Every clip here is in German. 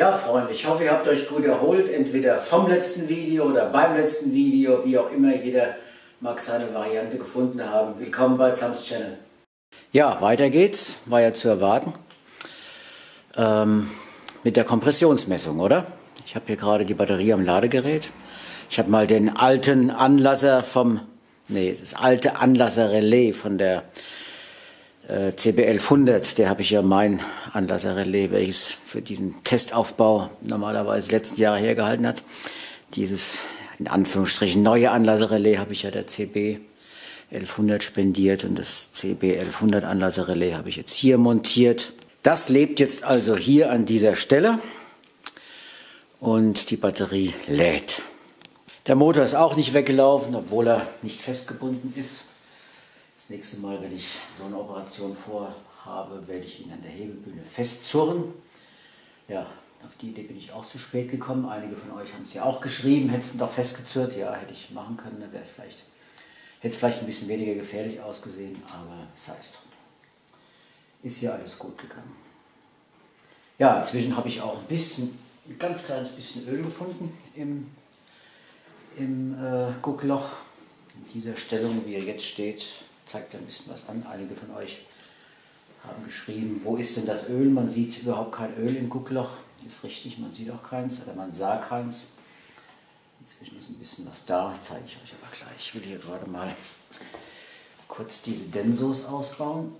Ja, Freunde, ich hoffe, ihr habt euch gut erholt, entweder vom letzten Video oder beim letzten Video, wie auch immer, jeder mag seine Variante gefunden haben. Willkommen bei Sams Channel. Ja, weiter geht's, war ja zu erwarten, mit der Kompressionsmessung, oder? Ich habe hier gerade die Batterie am Ladegerät. Ich habe mal den alten Anlasser das alte Anlasserrelais von der CB 1100, der habe ich ja mein Anlasserrelais, welches für diesen Testaufbau normalerweise die letzten Jahre hergehalten hat. Dieses in Anführungsstrichen neue Anlasserrelais habe ich ja der CB 1100 spendiert und das CB 1100 Anlasserrelais habe ich jetzt hier montiert. Das lebt jetzt also hier an dieser Stelle und die Batterie lädt. Der Motor ist auch nicht weggelaufen, obwohl er nicht festgebunden ist. Das nächste Mal, wenn ich so eine Operation vorhabe, werde ich ihn an der Hebebühne festzurren. Ja, auf die Idee bin ich auch zu spät gekommen. Einige von euch haben es ja auch geschrieben, hätte es doch festgezurrt. Ja, hätte ich machen können, dann wäre es hätte es vielleicht ein bisschen weniger gefährlich ausgesehen, aber sei es drum. Ist ja alles gut gegangen. Ja, inzwischen habe ich auch ein ganz kleines bisschen Öl gefunden im Guckloch. In dieser Stellung, wie er jetzt steht, zeigt er ein bisschen was an. Einige von euch haben geschrieben, wo ist denn das Öl? Man sieht überhaupt kein Öl im Guckloch. Ist richtig, man sieht auch keins, oder man sah keins. Inzwischen ist ein bisschen was da, zeige ich euch aber gleich. Ich will hier gerade mal kurz diese Densos ausbauen.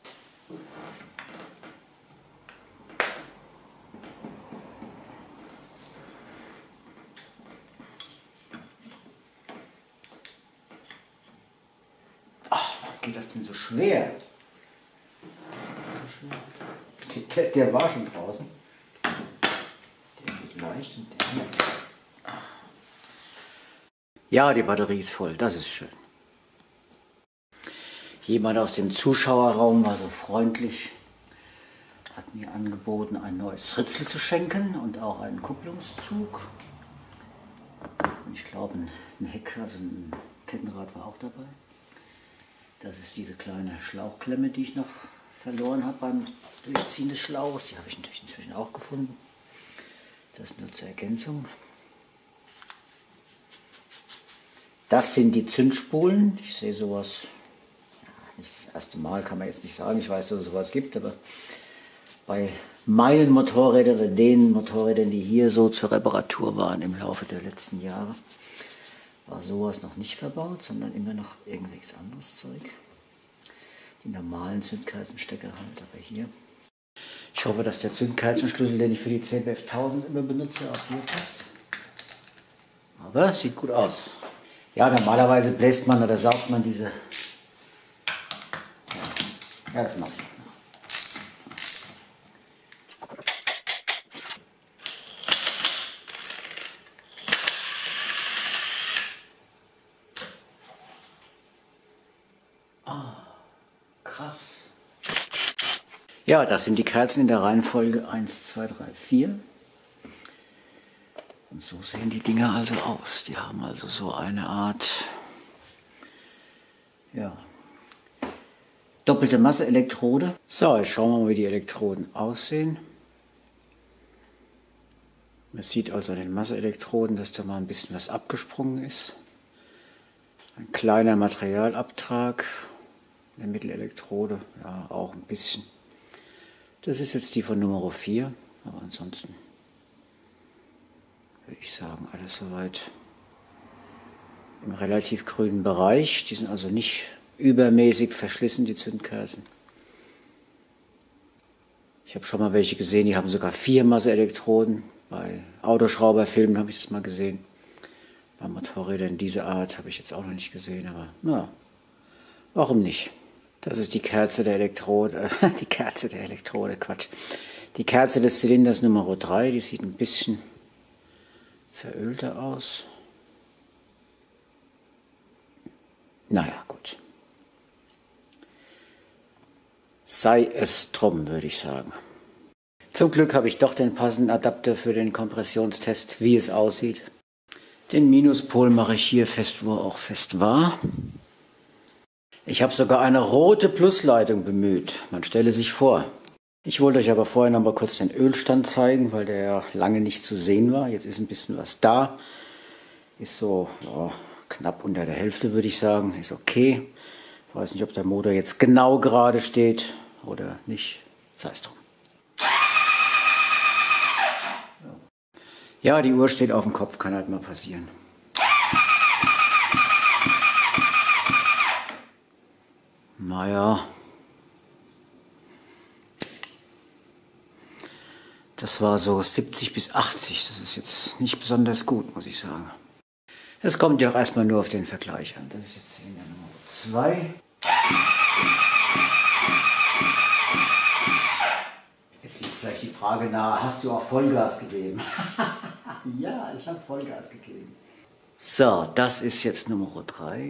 Geht das denn so schwer? Der war schon draußen. Der geht leicht und der hier. Ja, die Batterie ist voll, das ist schön. Jemand aus dem Zuschauerraum war so freundlich, hat mir angeboten, ein neues Ritzel zu schenken und auch einen Kupplungszug. Und ich glaube, ein Heck, also ein Kettenrad war auch dabei. Das ist diese kleine Schlauchklemme, die ich noch verloren habe beim Durchziehen des Schlauches. Die habe ich natürlich inzwischen auch gefunden. Das nur zur Ergänzung. Das sind die Zündspulen. Ich sehe sowas, nicht das erste Mal, kann man jetzt nicht sagen. Ich weiß, dass es sowas gibt, aber bei meinen Motorrädern oder den Motorrädern, die hier so zur Reparatur waren im Laufe der letzten Jahre, war sowas noch nicht verbaut, sondern immer noch irgendwelches anderes Zeug. Die normalen Zündkerzenstecker halt, aber hier. Ich hoffe, dass der Zündkerzenschlüssel, den ich für die CBF 1000 immer benutze, auch hier passt. Aber es sieht gut aus. Ja, normalerweise bläst man oder saugt man diese. Ja, das mache ich. Krass. Ja, das sind die Kerzen in der Reihenfolge 1, 2, 3, 4. Und so sehen die Dinger also aus. Die haben also so eine Art, ja, doppelte Masseelektrode. So, jetzt schauen wir mal, wie die Elektroden aussehen. Man sieht also an den Masseelektroden, dass da mal ein bisschen was abgesprungen ist. Ein kleiner Materialabtrag. Der Mittelelektrode, ja, auch ein bisschen. Das ist jetzt die von Nummer 4, aber ansonsten würde ich sagen, alles soweit im relativ grünen Bereich. Die sind also nicht übermäßig verschlissen, die Zündkerzen. Ich habe schon mal welche gesehen, die haben sogar 4 Masseelektroden. Bei Autoschrauberfilmen habe ich das mal gesehen. Bei Motorrädern dieser Art habe ich jetzt auch noch nicht gesehen, aber na, warum nicht? Das ist die Kerze der Elektrode, Quatsch. Die Kerze des Zylinders Nummer 3, die sieht ein bisschen verölter aus. Naja, gut. Sei es drum, würde ich sagen. Zum Glück habe ich doch den passenden Adapter für den Kompressionstest, wie es aussieht. Den Minuspol mache ich hier fest, wo er auch fest war. Ich habe sogar eine rote Plusleitung bemüht. Man stelle sich vor. Ich wollte euch aber vorher noch mal kurz den Ölstand zeigen, weil der ja lange nicht zu sehen war. Jetzt ist ein bisschen was da. Ist so ja, knapp unter der Hälfte, würde ich sagen. Ist okay. Ich weiß nicht, ob der Motor jetzt genau gerade steht oder nicht. Sei es drum. Ja, die Uhr steht auf dem Kopf, kann halt mal passieren. Naja. Das war so 70 bis 80. Das ist jetzt nicht besonders gut, muss ich sagen. Es kommt ja auch erstmal nur auf den Vergleich an. Das ist jetzt in der Nummer 2. Jetzt liegt vielleicht die Frage nahe, hast du auch Vollgas gegeben? Ja, ich habe Vollgas gegeben. So, das ist jetzt Nummer 3.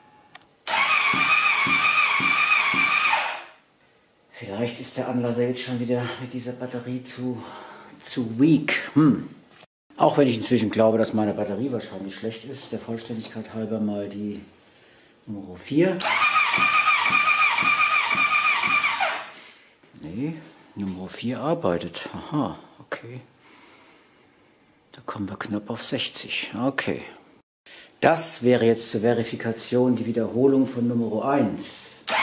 Vielleicht ist der Anlasser jetzt schon wieder mit dieser Batterie zu weak. Auch wenn ich inzwischen glaube, dass meine Batterie wahrscheinlich schlecht ist, der Vollständigkeit halber mal die Nummer 4. Nee, Nummer 4 arbeitet. Aha, okay. Da kommen wir knapp auf 60. Okay. Das wäre jetzt zur Verifikation die Wiederholung von Nummer 1.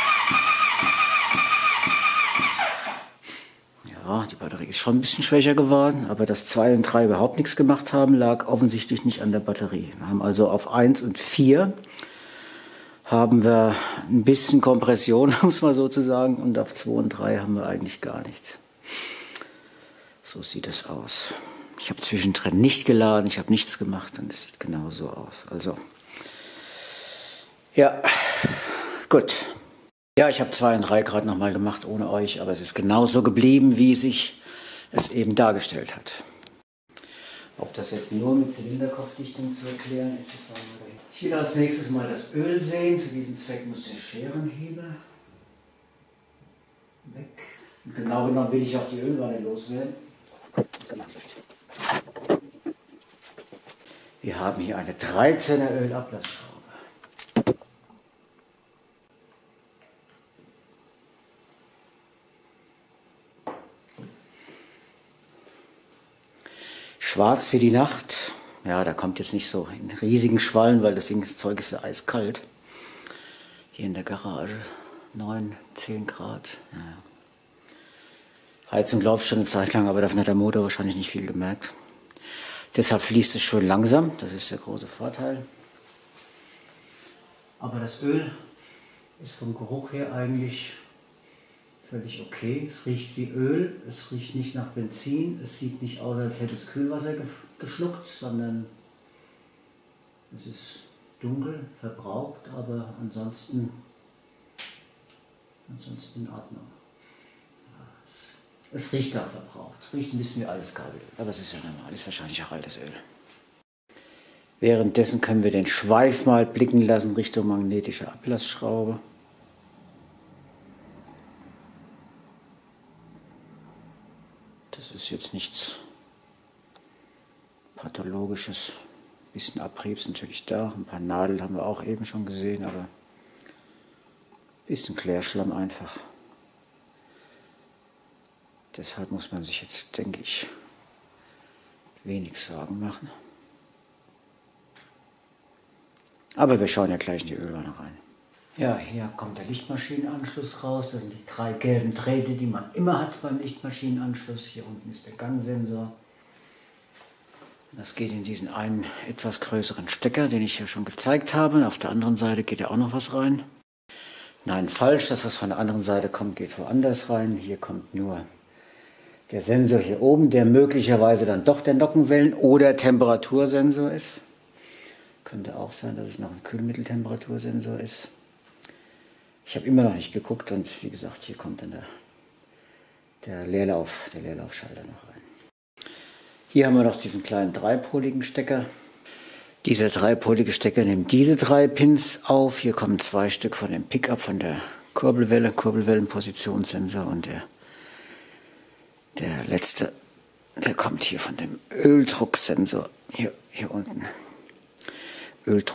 Ja, die Batterie ist schon ein bisschen schwächer geworden, aber dass 2 und 3 überhaupt nichts gemacht haben, lag offensichtlich nicht an der Batterie. Wir haben also auf 1 und 4 haben wir ein bisschen Kompression, um es mal so zu sagen, und auf 2 und 3 haben wir eigentlich gar nichts. So sieht es aus. Ich habe zwischendrin nicht geladen, ich habe nichts gemacht und es sieht genau so aus. Also, ja, gut. Ja, ich habe 2 und 3 gerade nochmal gemacht ohne euch, aber es ist genauso geblieben, wie sich es eben dargestellt hat. Ob das jetzt nur mit Zylinderkopfdichtung zu erklären ist, das sagen wir dahin. Ich will als nächstes mal das Öl sehen. Zu diesem Zweck muss der Scherenheber weg. Und genau genommen will ich auch die Ölwanne loswerden. Wir haben hier eine 13er Ölablassschraube. Schwarz wie die Nacht. Ja, da kommt jetzt nicht so in riesigen Schwallen, weil das Zeug ist ja eiskalt. Hier in der Garage 9, 10 Grad. Ja. Heizung läuft schon eine Zeit lang, aber davon hat der Motor wahrscheinlich nicht viel gemerkt. Deshalb fließt es schön langsam, das ist der große Vorteil. Aber das Öl ist vom Geruch her eigentlich völlig okay. Es riecht wie Öl, es riecht nicht nach Benzin, es sieht nicht aus, als hätte es Kühlwasser geschluckt, sondern es ist dunkel, verbraucht, aber ansonsten in Ordnung. Es riecht auch verbraucht. Es riecht ein bisschen wie altes Kabelöl, aber es ist ja normal, ist wahrscheinlich auch altes Öl. Währenddessen können wir den Schweif mal blicken lassen Richtung magnetische Ablassschraube. Das ist jetzt nichts Pathologisches. Ein bisschen Abrieb ist natürlich da. Ein paar Nadeln haben wir auch eben schon gesehen, aber ein bisschen Klärschlamm einfach. Deshalb muss man sich jetzt, denke ich, wenig Sorgen machen. Aber wir schauen ja gleich in die Ölwanne rein. Ja, hier kommt der Lichtmaschinenanschluss raus. Das sind die 3 gelben Drähte, die man immer hat beim Lichtmaschinenanschluss. Hier unten ist der Gangsensor. Das geht in diesen einen etwas größeren Stecker, den ich ja schon gezeigt habe. Und auf der anderen Seite geht ja auch noch was rein. Nein, falsch. Das, was von der anderen Seite kommt, geht woanders rein. Hier kommt nur der Sensor hier oben, der möglicherweise dann doch der Nockenwellen- oder Temperatursensor ist. Könnte auch sein, dass es noch ein Kühlmitteltemperatursensor ist. Ich habe immer noch nicht geguckt und wie gesagt, hier kommt dann der Leerlaufschalter noch rein. Hier haben wir noch diesen kleinen dreipoligen Stecker. Dieser dreipolige Stecker nimmt diese 3 Pins auf. Hier kommen 2 Stück von dem Pickup, von der Kurbelwellenpositionssensor, und der letzte, der kommt hier von dem Öldrucksensor, hier unten.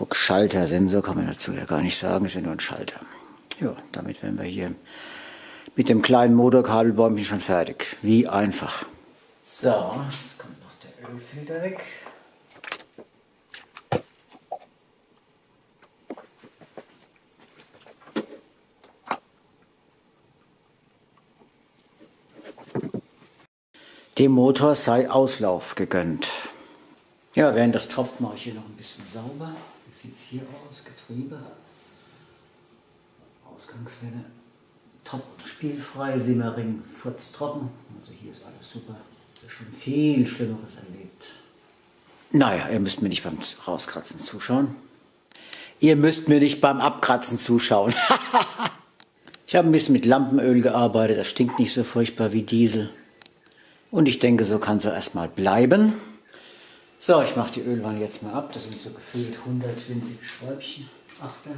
Öldruckschaltersensor kann man dazu ja gar nicht sagen, ist ja nur ein Schalter. Ja, damit wären wir hier Mit dem kleinen Motorkabelbäumchen schon fertig. Wie einfach. So, jetzt kommt noch der Ölfilter weg. Dem Motor sei Auslauf gegönnt. Ja, während das tropft, mache ich hier noch ein bisschen sauber. Wie sieht es hier aus? Getriebe. Ausgangswelle. Top, spielfrei, Simmering, furztrocken. Also hier ist alles super. Ich habe schon viel Schlimmeres erlebt. Naja, ihr müsst mir nicht beim Rauskratzen zuschauen. Ihr müsst mir nicht beim Abkratzen zuschauen. Ich habe ein bisschen mit Lampenöl gearbeitet. Das stinkt nicht so furchtbar wie Diesel. Und ich denke, so kann es erstmal bleiben. So, ich mache die Ölwanne jetzt mal ab. Das sind so gefühlt 100 winzige Schräubchen. Achter.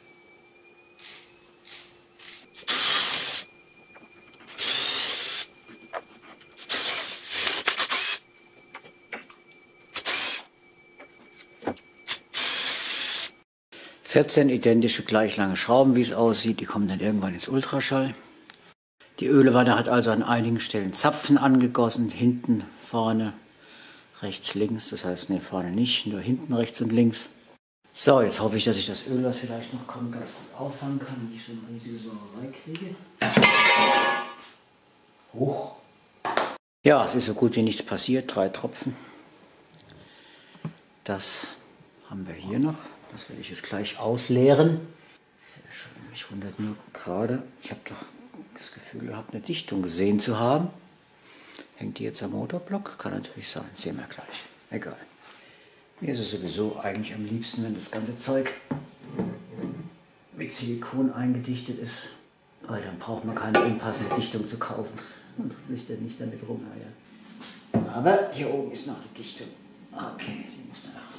...14 identische gleich lange Schrauben, wie es aussieht. Die kommen dann irgendwann ins Ultraschall. Die Ölwanne hat also an einigen Stellen Zapfen angegossen. Hinten, vorne, rechts, links. Das heißt, ne, vorne nicht, nur hinten rechts und links. So, jetzt hoffe ich, dass ich das Öl, was vielleicht noch kommt, ganz gut auffangen kann und nicht so eine riesige Sauerei kriege. Hoch. Ja, es ist so gut wie nichts passiert. 3 Tropfen. Das haben wir hier noch. Das werde ich jetzt gleich ausleeren. Sehr schön. Mich wundert nur gerade. Ich habe doch das Gefühl gehabt, eine Dichtung gesehen zu haben. Hängt die jetzt am Motorblock? Kann natürlich sein. Sehen wir gleich. Egal. Mir ist es sowieso eigentlich am liebsten, wenn das ganze Zeug mit Silikon eingedichtet ist. Weil dann braucht man keine unpassende Dichtung zu kaufen. Und nicht damit rumeiern. Aber hier oben ist noch eine Dichtung. Okay, die muss dann noch.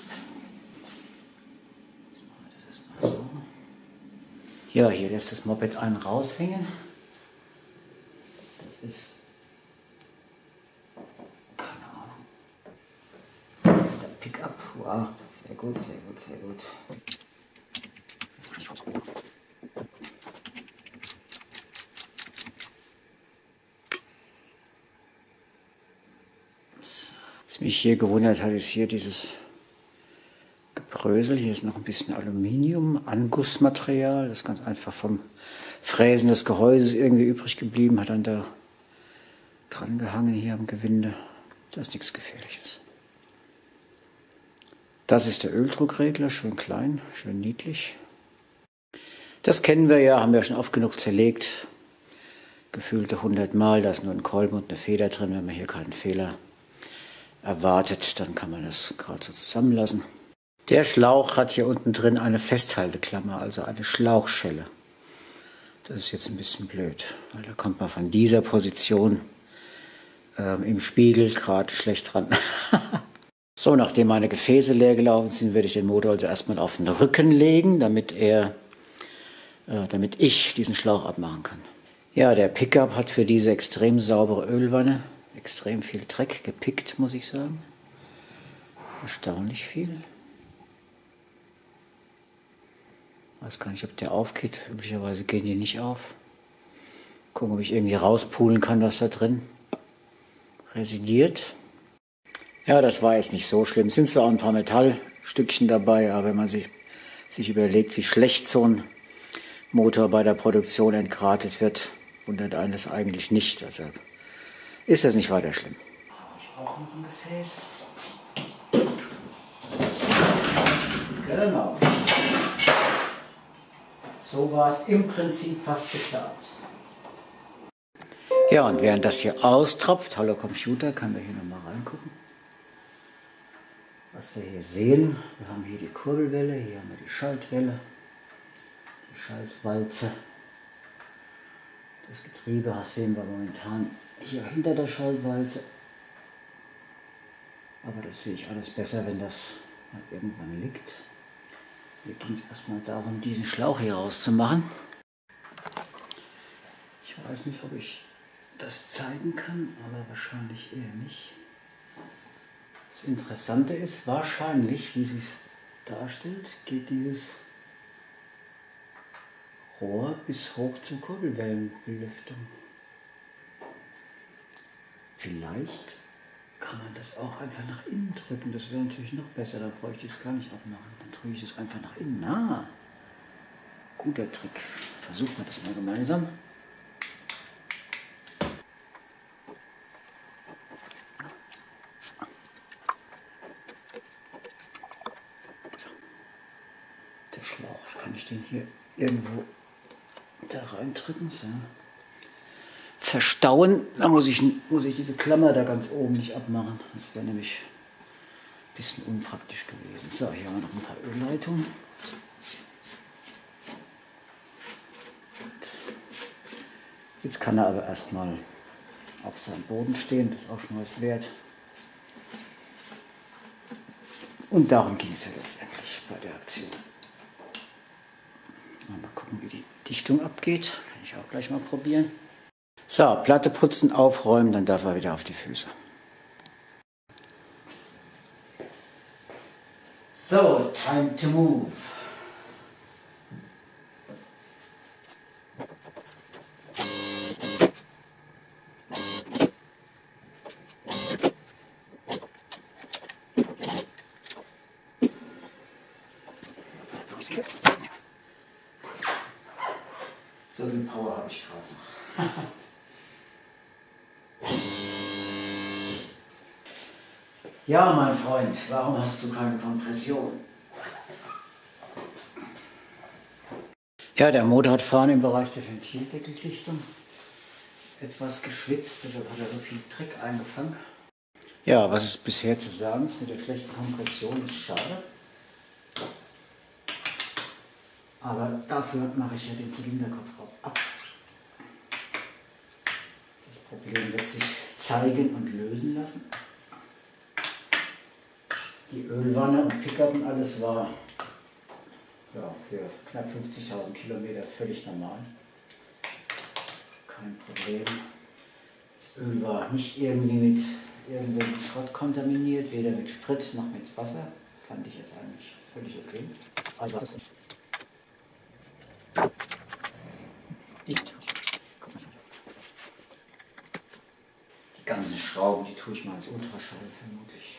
So. Ja, hier lässt das Moped einen raushängen. Das ist, keine Ahnung, das ist der Pickup. Wow, sehr gut, sehr gut, sehr gut. Was mich hier gewundert hat, ist hier dieses Gebrösel. Hier ist noch ein bisschen Aluminium, Angussmaterial. Das ist ganz einfach vom Fräsen des Gehäuses irgendwie übrig geblieben. Hat dann da dran gehangen hier am Gewinde. Das ist nichts Gefährliches. Das ist der Öldruckregler, schön klein, schön niedlich. Das kennen wir ja, haben wir schon oft genug zerlegt. Gefühlte 100 Mal, da ist nur ein Kolben und eine Feder drin. Wenn man hier keinen Fehler erwartet, dann kann man das gerade so zusammenlassen. Der Schlauch hat hier unten drin eine Festhalteklammer, also eine Schlauchschelle. Das ist jetzt ein bisschen blöd, weil da kommt man von dieser Position im Spiegel gerade schlecht dran. So, nachdem meine Gefäße leer gelaufen sind, werde ich den Motor also erstmal auf den Rücken legen, damit ich diesen Schlauch abmachen kann. Ja, der Pickup hat für diese extrem saubere Ölwanne extrem viel Dreck gepickt, muss ich sagen. Erstaunlich viel. Weiß gar nicht, ob der aufgeht. Üblicherweise gehen die nicht auf. Gucken, ob ich irgendwie rauspulen kann, was da drin residiert. Ja, das war jetzt nicht so schlimm. Es sind zwar auch ein paar Metallstückchen dabei, aber wenn man sich überlegt, wie schlecht so ein Motor bei der Produktion entgratet wird, wundert einen das eigentlich nicht. Deshalb ist das nicht weiter schlimm. Ich auch noch ein Gefäß. Genau. So war es im Prinzip fast geplant. Ja, und während das hier austropft, hallo Computer, können wir hier nochmal reingucken. Was wir hier sehen, wir haben hier die Kurbelwelle, hier haben wir die Schaltwelle, die Schaltwalze. Das Getriebe sehen wir momentan hier hinter der Schaltwalze. Aber das sehe ich alles besser, wenn das mal irgendwann liegt. Hier ging es erstmal darum, diesen Schlauch hier rauszumachen. Ich weiß nicht, ob ich das zeigen kann, aber wahrscheinlich eher nicht. Das Interessante ist, wahrscheinlich, wie sie es darstellt, geht dieses Rohr bis hoch zur Kurbelwellenbelüftung. Vielleicht kann man das auch einfach nach innen drücken. Das wäre natürlich noch besser. Da bräuchte ich es gar nicht abmachen. Dann drücke ich es einfach nach innen. Ah, guter Trick. Versuchen wir das mal gemeinsam. So. Der Schlauch, was kann ich den hier irgendwo da reindrücken? So. Verstauen, da muss ich diese Klammer da ganz oben nicht abmachen. Das wäre nämlich ein bisschen unpraktisch gewesen. So, hier haben wir noch ein paar Ölleitungen. Jetzt kann er aber erstmal auf seinem Boden stehen, das ist auch schon was wert. Und darum ging es ja letztendlich bei der Aktion. Mal gucken, wie die Dichtung abgeht. Kann ich auch gleich mal probieren. So, Platte putzen, aufräumen, dann darf er wieder auf die Füße. So, time to move. So viel Power habe ich gerade noch. Ja, mein Freund, warum hast du keine Kompression? Ja, der Motor hat vorne im Bereich der Ventildeckeldichtung etwas geschwitzt, deshalb hat er so viel Dreck eingefangen. Ja, was ist bisher zu sagen ist mit der schlechten Kompression, ist schade. Aber dafür mache ich ja den Zylinderkopfraum ab. Das Problem wird sich zeigen und lösen lassen. Die Ölwanne und Pickup und alles war ja, für knapp 50.000 Kilometer völlig normal. Kein Problem. Das Öl war nicht irgendwie mit irgendwelchem Schrott kontaminiert, weder mit Sprit noch mit Wasser. Fand ich jetzt eigentlich völlig okay. Die ganzen Schrauben, die tue ich mal ins Ultraschall vermutlich.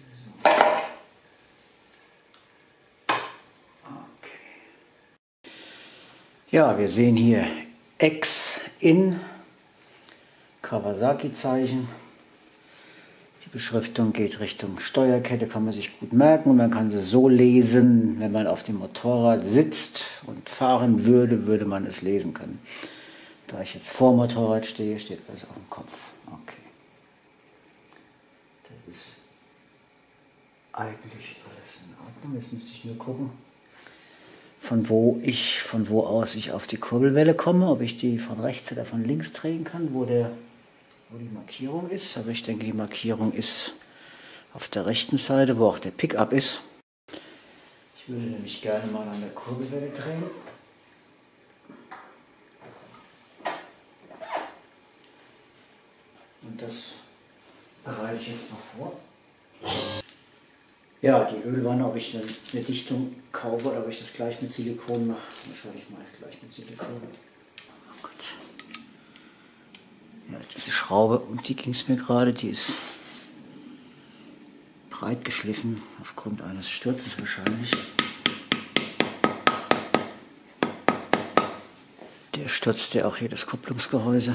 Okay. Ja, wir sehen hier X-In, Kawasaki-Zeichen. Die Beschriftung geht Richtung Steuerkette, kann man sich gut merken und man kann sie so lesen, wenn man auf dem Motorrad sitzt und fahren würde, würde man es lesen können. Da ich jetzt vor dem Motorrad stehe, steht alles auf dem Kopf. Okay. Das ist eigentlich alles in Ordnung. Jetzt müsste ich nur gucken, von wo aus ich auf die Kurbelwelle komme, ob ich die von rechts oder von links drehen kann, wo die Markierung ist. Aber ich denke, die Markierung ist auf der rechten Seite, wo auch der Pickup ist. Ich würde nämlich gerne mal an der Kurbelwelle drehen. Und das bereite ich jetzt noch vor. Ja, die Ölwanne, ob ich eine Dichtung kaufe oder ob ich das gleich mit Silikon mache. Wahrscheinlich mache ich es gleich mit Silikon. Oh Gott. Ja, diese Schraube, um die ging es mir gerade, die ist breit geschliffen, aufgrund eines Sturzes wahrscheinlich. Der Sturz, der auch hier das Kupplungsgehäuse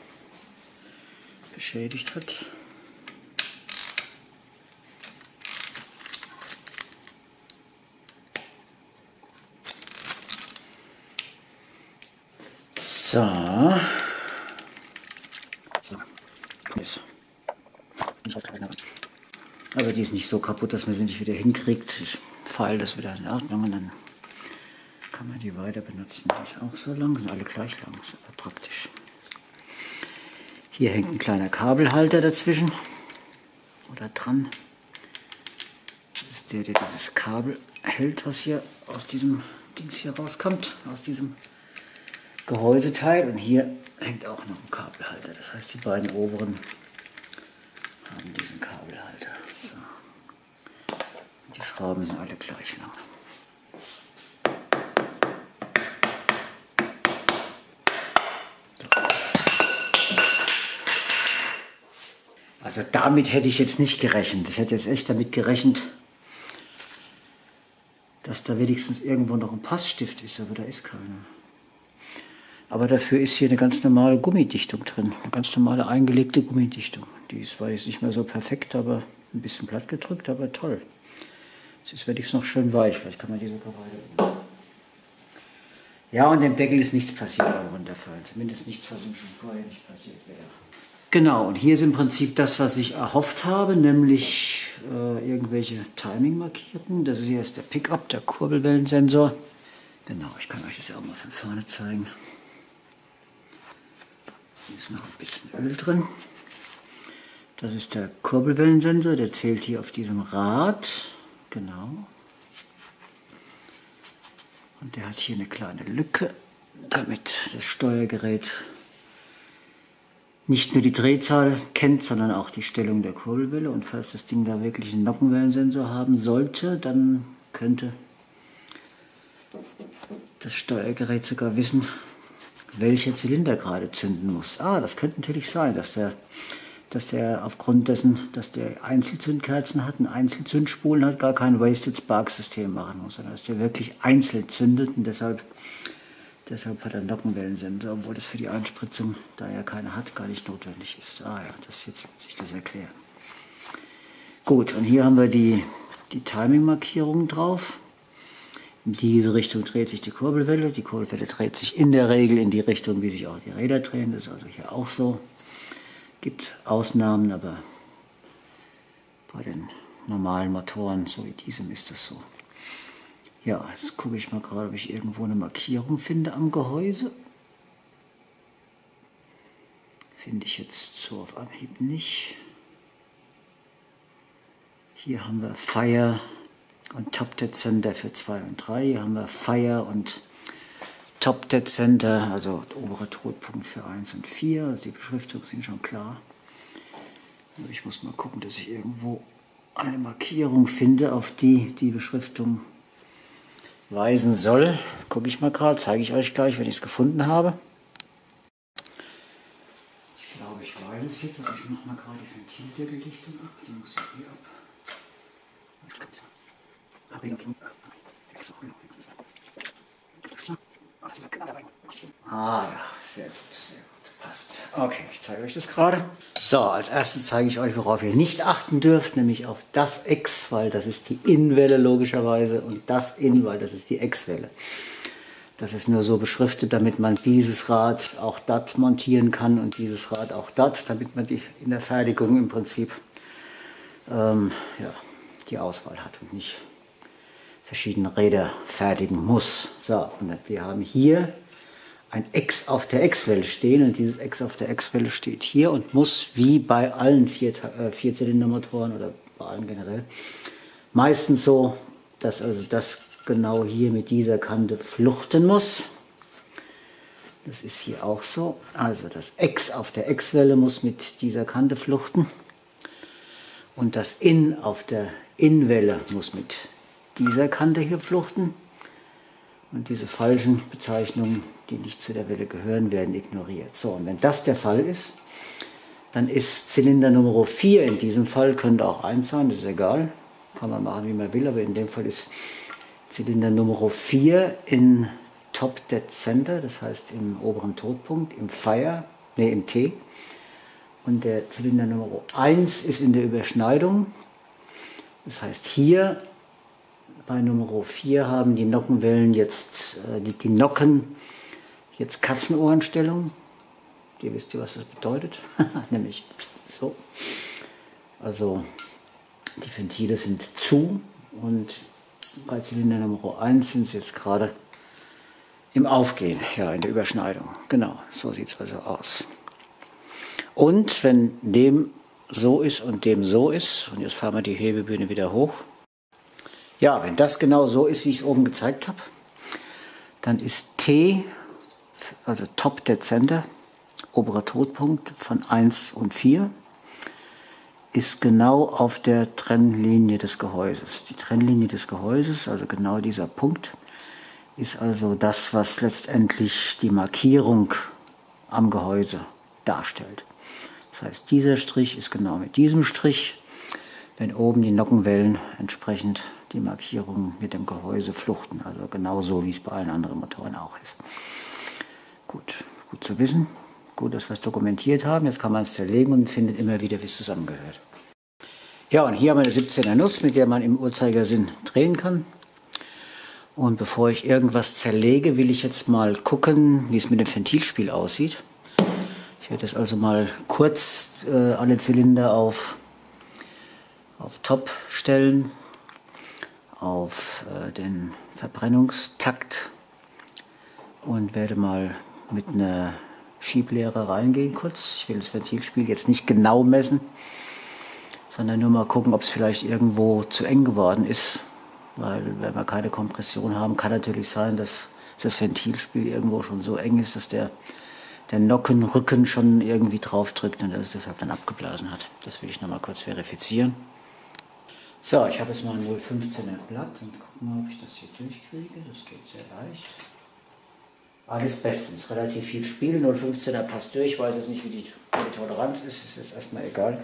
beschädigt hat. So. Aber die ist nicht so kaputt, dass man sie nicht wieder hinkriegt. Ich feile das wieder in Ordnung und dann kann man die weiter benutzen. Die ist auch so lang, sind alle gleich lang, ist aber praktisch. Hier hängt ein kleiner Kabelhalter dazwischen oder dran. Das ist der dieses Kabel hält, was hier aus diesem Dings hier rauskommt, aus diesem Gehäuseteil. Und hier hängt auch noch ein Kabelhalter. Das heißt, die beiden oberen haben diesen Kabelhalter. So. Und die Schrauben sind alle gleich lang. Also damit hätte ich jetzt nicht gerechnet. Ich hätte jetzt echt damit gerechnet, dass da wenigstens irgendwo noch ein Passstift ist, aber da ist keiner. Aber dafür ist hier eine ganz normale Gummidichtung drin, eine ganz normale eingelegte Gummidichtung. Die ist zwar jetzt nicht mehr so perfekt, aber ein bisschen platt gedrückt, aber toll. Es ist wenigstens noch schön weich, vielleicht kann man die sogar weiter. Ja, und dem Deckel ist nichts passiert beim Runterfallen, zumindest nichts, was ihm schon vorher nicht passiert wäre. Genau, und hier ist im Prinzip das, was ich erhofft habe, nämlich irgendwelche Timing-Markierungen. Das ist hier ist der Pickup, der Kurbelwellensensor. Genau, ich kann euch das ja auch mal von vorne zeigen. Hier ist noch ein bisschen Öl drin. Das ist der Kurbelwellensensor, der zählt hier auf diesem Rad. Genau. Und der hat hier eine kleine Lücke, damit das Steuergerät nicht nur die Drehzahl kennt, sondern auch die Stellung der Kurbelwelle. Und falls das Ding da wirklich einen Nockenwellensensor haben sollte, dann könnte das Steuergerät sogar wissen, welcher Zylinder gerade zünden muss. Das könnte natürlich sein, dass der aufgrund dessen, dass der Einzelzündkerzen hat, einen Einzelzündspulen hat, gar kein Wasted Spark System machen muss, sondern dass der wirklich einzeln zündet und deshalb hat er einen Nockenwellensensor, obwohl das für die Einspritzung, da er keine hat, gar nicht notwendig ist. Ja, jetzt wird sich das erklären. Gut, und hier haben wir die Timing-Markierungen drauf. In diese Richtung dreht sich die Kurbelwelle. Die Kurbelwelle dreht sich in der Regel in die Richtung, wie sich auch die Räder drehen. Das ist also hier auch so. Gibt Ausnahmen, aber bei den normalen Motoren, so wie diesem, ist das so. Ja, jetzt gucke ich mal gerade, ob ich irgendwo eine Markierung finde am Gehäuse. Finde ich jetzt so auf Anhieb nicht. Hier haben wir Fire und Top Dead Center für 2 und 3. Hier haben wir Fire und Top Dead Center, also oberer Todpunkt für 1 und 4. Also die Beschriftungen sind schon klar. Aber ich muss mal gucken, dass ich irgendwo eine Markierung finde, auf die die Beschriftung weisen soll. Gucke ich mal gerade, zeige ich euch gleich, wenn ich es gefunden habe. Ich glaube, ich weiß es jetzt, aber ich mache mal gerade die Ventildeckeldichtung ab. Die muss ich hier ab. Ja, sehr gut, passt. Okay, ich zeige euch das gerade. So, als erstes zeige ich euch, worauf ihr nicht achten dürft, nämlich auf das X, weil das ist die In-Welle logischerweise, und das In, weil das ist die X-Welle. Das ist nur so beschriftet, damit man dieses Rad auch dort montieren kann und dieses Rad auch dort, damit man in der Fertigung im Prinzip die Auswahl hat und nicht verschiedene Räder fertigen muss. So, und wir haben hier ein X auf der X-Welle stehen, und dieses X auf der X-Welle steht hier und muss, wie bei allen Vierzylindermotoren oder bei allen generell, meistens so, dass also das genau hier mit dieser Kante fluchten muss. Das ist hier auch so. Also das X auf der X-Welle muss mit dieser Kante fluchten und das In auf der In-Welle muss mit dieser Kante hier fluchten. Und diese falschen Bezeichnungen, die nicht zu der Welle gehören, werden ignoriert. So, und wenn das der Fall ist, dann ist Zylinder Nummer 4 in diesem Fall, könnte auch 1 sein, das ist egal, kann man machen, wie man will, aber in dem Fall ist Zylinder Nummer 4 in Top Dead Center, das heißt im oberen Todpunkt, im T. Und der Zylinder Nummer 1 ist in der Überschneidung, das heißt hier bei Nummer 4 haben die Nockenwellen jetzt, die Nocken jetzt Katzenohrenstellung. Ihr wisst ja, was das bedeutet. Nämlich so. Also die Ventile sind zu und bei Zylinder Nummer 1 sind sie jetzt gerade im Aufgehen, ja, in der Überschneidung. Genau, so sieht es also aus. Und wenn dem so ist und dem so ist, und jetzt fahren wir die Hebebühne wieder hoch. Ja, wenn das genau so ist, wie ich es oben gezeigt habe, dann ist T, also Top Dead Center, oberer Todpunkt von 1 und 4, ist genau auf der Trennlinie des Gehäuses. Die Trennlinie des Gehäuses, also genau dieser Punkt, ist also das, was letztendlich die Markierung am Gehäuse darstellt. Das heißt, dieser Strich ist genau mit diesem Strich, wenn oben die Nockenwellen entsprechend die Markierungen mit dem Gehäuse fluchten. Also genauso, wie es bei allen anderen Motoren auch ist. Gut zu wissen. Gut, dass wir es dokumentiert haben. Jetzt kann man es zerlegen und findet immer wieder, wie es zusammengehört. Ja, und hier haben wir eine 17er Nuss, mit der man im Uhrzeigersinn drehen kann. Und bevor ich irgendwas zerlege, will ich jetzt mal gucken, wie es mit dem Ventilspiel aussieht. Ich werde jetzt also mal kurz alle Zylinder auf Top stellen, auf den Verbrennungstakt und werde mal mit einer Schieblehre reingehen kurz. Ich will das Ventilspiel jetzt nicht genau messen, sondern nur mal gucken, ob es vielleicht irgendwo zu eng geworden ist. Weil wenn wir keine Kompression haben, kann natürlich sein, dass das Ventilspiel irgendwo schon so eng ist, dass der Nockenrücken schon irgendwie drauf drückt und dass es deshalb dann abgeblasen hat. Das will ich noch mal kurz verifizieren. So, ich habe jetzt mal ein 0,15er Blatt und gucken mal, ob ich das hier durchkriege. Das geht sehr leicht. Alles bestens, relativ viel Spiel. 0,15er passt durch. Ich weiß jetzt nicht, wie die Toleranz ist. Das ist erstmal egal.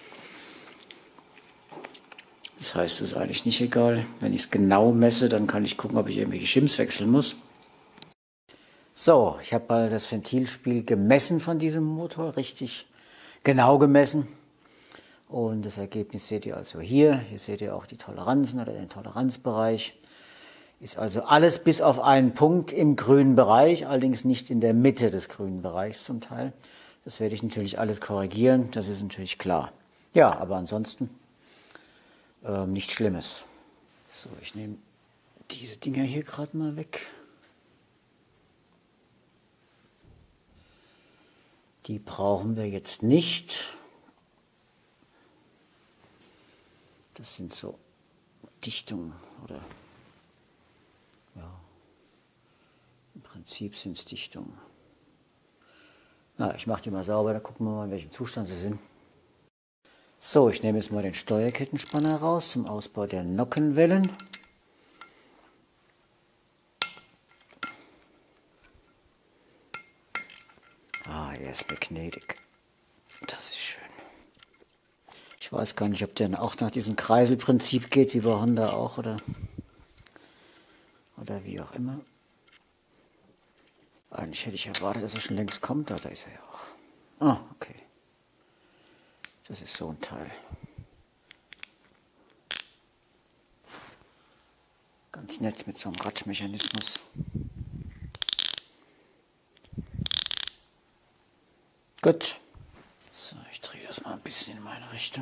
Das heißt, es ist eigentlich nicht egal. Wenn ich es genau messe, dann kann ich gucken, ob ich irgendwelche Shims wechseln muss. So, ich habe mal das Ventilspiel gemessen von diesem Motor, richtig genau gemessen. Und das Ergebnis seht ihr also hier. Hier seht ihr auch die Toleranzen oder den Toleranzbereich. Ist also alles bis auf einen Punkt im grünen Bereich, allerdings nicht in der Mitte des grünen Bereichs zum Teil. Das werde ich natürlich alles korrigieren, das ist natürlich klar. Ja, aber ansonsten nichts Schlimmes. So, ich nehme diese Dinger hier gerade mal weg. Die brauchen wir jetzt nicht. Das sind so Dichtungen oder ja, im Prinzip sind es Dichtungen. Na, ich mache die mal sauber, da gucken wir mal, in welchem Zustand sie sind. So, ich nehme jetzt mal den Steuerkettenspanner raus zum Ausbau der Nockenwellen. Ah, er ist mir gnädig. Das ist schön. Ich weiß gar nicht, ob der auch nach diesem Kreiselprinzip geht, wie bei Honda auch, oder wie auch immer. Eigentlich hätte ich erwartet, dass er schon längst kommt, aber da ist er ja auch. Ah, okay. Das ist so ein Teil. Ganz nett mit so einem Ratschmechanismus. Gut. So, ich drehe das mal ein bisschen in meine Richtung.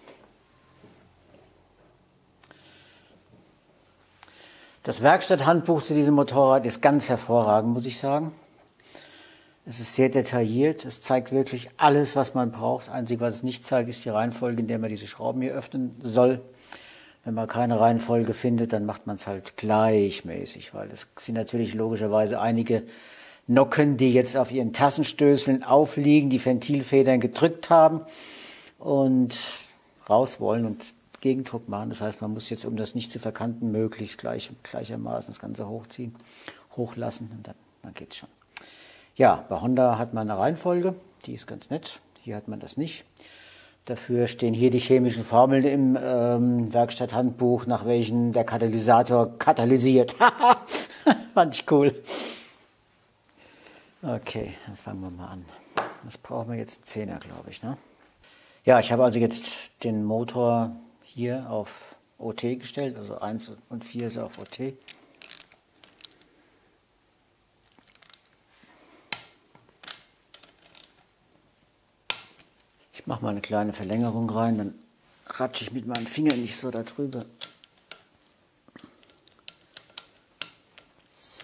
Das Werkstatthandbuch zu diesem Motorrad ist ganz hervorragend, muss ich sagen. Es ist sehr detailliert, es zeigt wirklich alles, was man braucht. Das Einzige, was es nicht zeigt, ist die Reihenfolge, in der man diese Schrauben hier öffnen soll. Wenn man keine Reihenfolge findet, dann macht man es halt gleichmäßig, weil es sind natürlich logischerweise einige Nocken, die jetzt auf ihren Tassenstößeln aufliegen, die Ventilfedern gedrückt haben und raus wollen und Gegendruck machen. Das heißt, man muss jetzt, um das nicht zu verkanten, möglichst gleichermaßen das Ganze hochziehen, hochlassen und dann geht es schon. Ja, bei Honda hat man eine Reihenfolge, die ist ganz nett. Hier hat man das nicht. Dafür stehen hier die chemischen Formeln im Werkstatthandbuch, nach welchen der Katalysator katalysiert. Fand ich cool. Okay, dann fangen wir mal an. Was brauchen wir jetzt? 10er, glaube ich, ne? Ja, ich habe also jetzt den Motor hier auf OT gestellt, also 1 und 4 ist auf OT. Ich mache mal eine kleine Verlängerung rein, dann ratsche ich mit meinem Finger nicht so da drüber. So.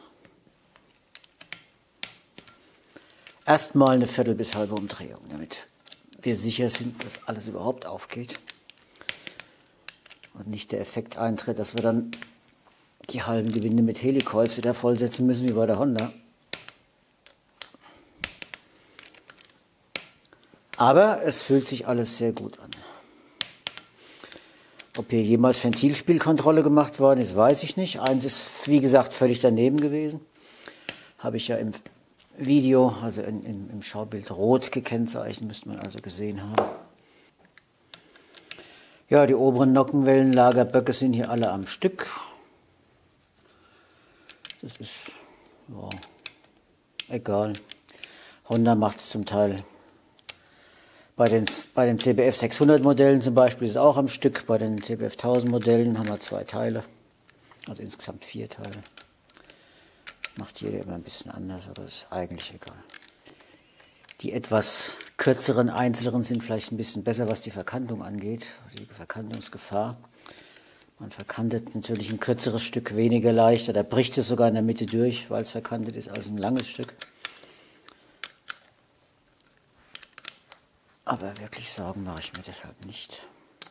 Erstmal eine Viertel bis halbe Umdrehung, damit wir sicher sind, dass alles überhaupt aufgeht. Und nicht der Effekt eintritt, dass wir dann die halben Gewinde mit Helicoils wieder vollsetzen müssen, wie bei der Honda. Aber es fühlt sich alles sehr gut an. Ob hier jemals Ventilspielkontrolle gemacht worden ist, weiß ich nicht. Eins ist, wie gesagt, völlig daneben gewesen. Habe ich ja im Video, also im Schaubild rot gekennzeichnet, müsste man also gesehen haben. Ja, die oberen Nockenwellenlagerböcke sind hier alle am Stück. Das ist ja, egal. Honda macht es zum Teil. Bei den CBF 600 Modellen zum Beispiel ist es auch am Stück. Bei den CBF 1000 Modellen haben wir 2 Teile. Also insgesamt 4 Teile. Macht jeder immer ein bisschen anders, aber das ist eigentlich egal. Die etwas kürzeren, einzelnen sind vielleicht ein bisschen besser, was die Verkantung angeht, die Verkantungsgefahr. Man verkantet natürlich ein kürzeres Stück weniger leicht, oder bricht es sogar in der Mitte durch, weil es verkantet ist, als ein langes Stück. Aber wirklich Sorgen mache ich mir deshalb nicht.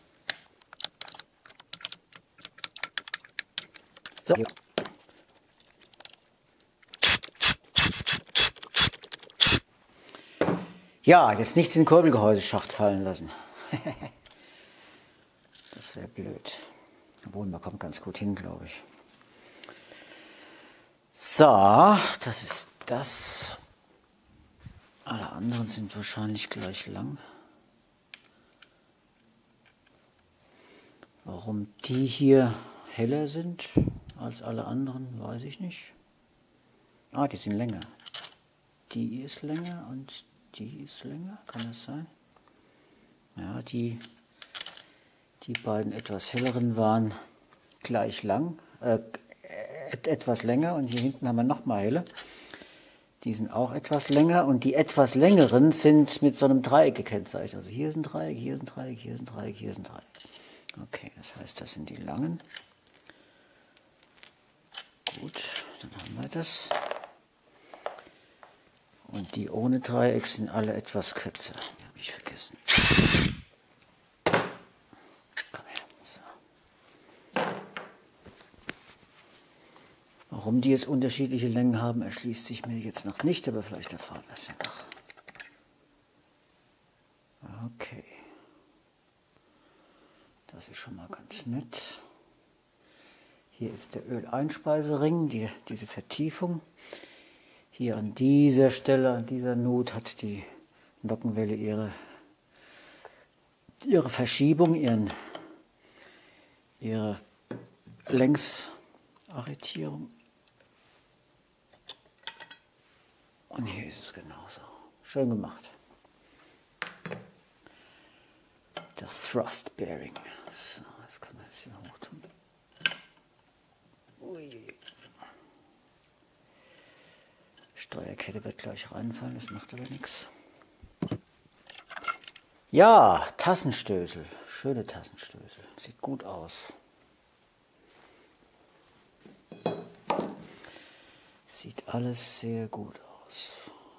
So. Ja, jetzt nichts in den Kurbelgehäuseschacht fallen lassen. Das wäre blöd. Obwohl, man kommt ganz gut hin, glaube ich. So, das ist das. Alle anderen sind wahrscheinlich gleich lang. Warum die hier heller sind als alle anderen, weiß ich nicht. Ah, die sind länger. Die ist länger und die ist länger, kann das sein? Ja, die beiden etwas helleren waren gleich lang, etwas länger, und hier hinten haben wir nochmal helle. Die sind auch etwas länger, und die etwas längeren sind mit so einem Dreieck gekennzeichnet. Also hier ist ein Dreieck, hier ist ein Dreieck, hier ist ein Dreieck, hier ist ein Dreieck. Okay, das heißt, das sind die langen. Gut, dann haben wir das. Und die ohne Dreieck sind alle etwas kürzer. Die habe ich vergessen. Komm her. So. Warum die jetzt unterschiedliche Längen haben, erschließt sich mir jetzt noch nicht, aber vielleicht erfahren wir es ja noch. Okay. Das ist schon mal ganz nett. Hier ist der Öleinspeiserring, diese Vertiefung. Hier an dieser Stelle, an dieser Nut, hat die Nockenwelle ihre Verschiebung, ihre Längsarretierung. Und hier ist es genauso. Schön gemacht. Das Thrust Bearing. So, jetzt können wir das hier hoch tun. Ui. Steuerkette wird gleich reinfallen, das macht aber nichts. Ja, Tassenstößel. Schöne Tassenstößel. Sieht gut aus. Sieht alles sehr gut aus.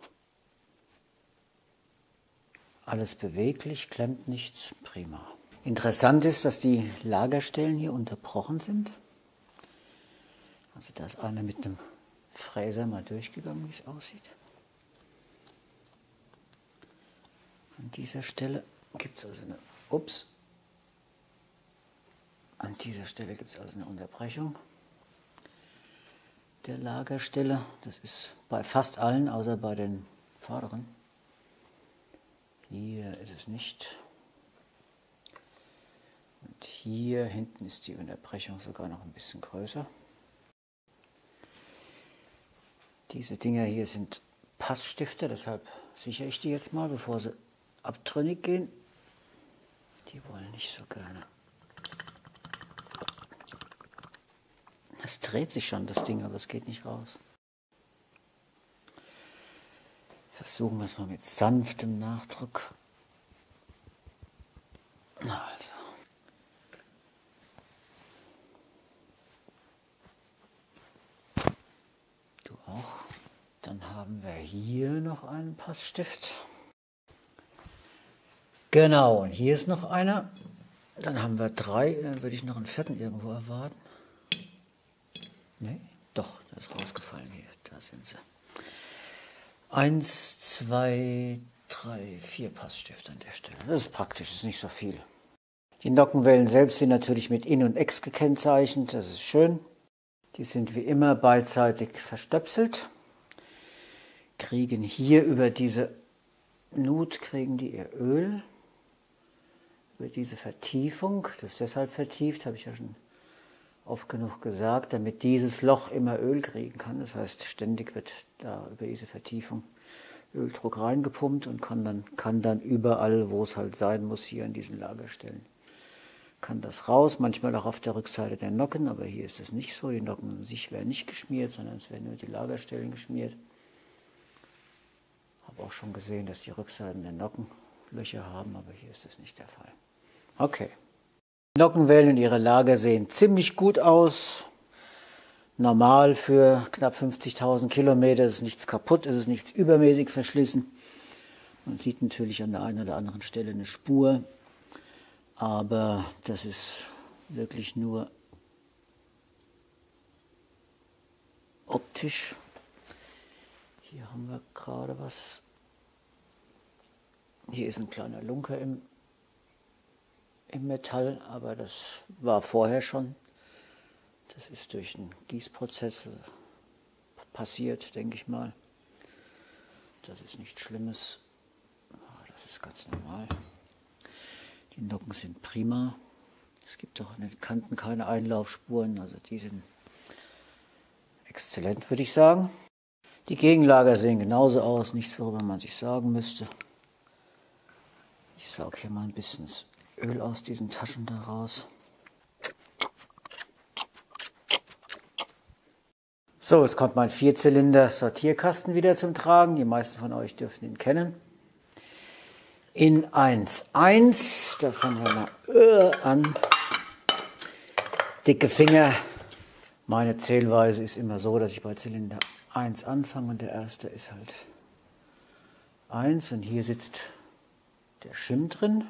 Alles beweglich, klemmt nichts, prima. Interessant ist, dass die Lagerstellen hier unterbrochen sind. Also da ist einer mit einem Fräser mal durchgegangen, wie es aussieht. An dieser Stelle gibt es also An dieser Stelle gibt es also eine Unterbrechung der Lagerstelle. Das ist bei fast allen, außer bei den vorderen. Hier ist es nicht. Und hier hinten ist die Unterbrechung sogar noch ein bisschen größer. Diese Dinger hier sind Passstifter, deshalb sichere ich die jetzt mal, bevor sie abtrünnig gehen. Die wollen nicht so gerne. Es dreht sich schon, das Ding, aber es geht nicht raus. Versuchen wir es mal mit sanftem Nachdruck. Na also. Du auch. Dann haben wir hier noch einen Passstift. Genau, und hier ist noch einer. Dann haben wir 3, dann würde ich noch einen 4. irgendwo erwarten. Ne, doch, der ist rausgefallen hier. Da sind sie. 1, 2, 3, 4 Passstifte an der Stelle. Das ist praktisch, das ist nicht so viel. Die Nockenwellen selbst sind natürlich mit In und Ex gekennzeichnet, das ist schön. Die sind wie immer beidseitig verstöpselt. kriegen hier über diese Nut, kriegen die ihr Öl, über diese Vertiefung. Das ist deshalb vertieft, habe ich ja schon oft genug gesagt, damit dieses Loch immer Öl kriegen kann. Das heißt, ständig wird da über diese Vertiefung Öldruck reingepumpt und kann dann überall, wo es halt sein muss, hier an diesen Lagerstellen, kann das raus. Manchmal auch auf der Rückseite der Nocken, aber hier ist es nicht so. Die Nocken an sich werden nicht geschmiert, sondern es werden nur die Lagerstellen geschmiert. Habe auch schon gesehen, dass die Rückseiten der Nocken Löcher haben, aber hier ist das nicht der Fall. Okay. Die Nockenwellen und ihre Lager sehen ziemlich gut aus. Normal für knapp 50.000 Kilometer, es ist nichts kaputt, es ist nichts übermäßig verschlissen. Man sieht natürlich an der einen oder anderen Stelle eine Spur, aber das ist wirklich nur optisch. Hier haben wir gerade was. Hier ist ein kleiner Lunker im Metall, aber das war vorher schon. Das ist durch einen Gießprozess passiert, denke ich mal. Das ist nichts Schlimmes. Das ist ganz normal. Die Nocken sind prima. Es gibt auch an den Kanten keine Einlaufspuren, also die sind exzellent, würde ich sagen. Die Gegenlager sehen genauso aus, nichts, worüber man sich sorgen müsste. Ich sauge hier mal ein bisschen das Öl aus diesen Taschen da raus. So, jetzt kommt mein 4-Zylinder-Sortierkasten wieder zum Tragen. Die meisten von euch dürfen ihn kennen. In 1.1, da fangen wir mal an. Dicke Finger. Meine Zählweise ist immer so, dass ich bei Zylinder 1 anfange und der erste ist halt 1 und hier sitzt der Shim drin.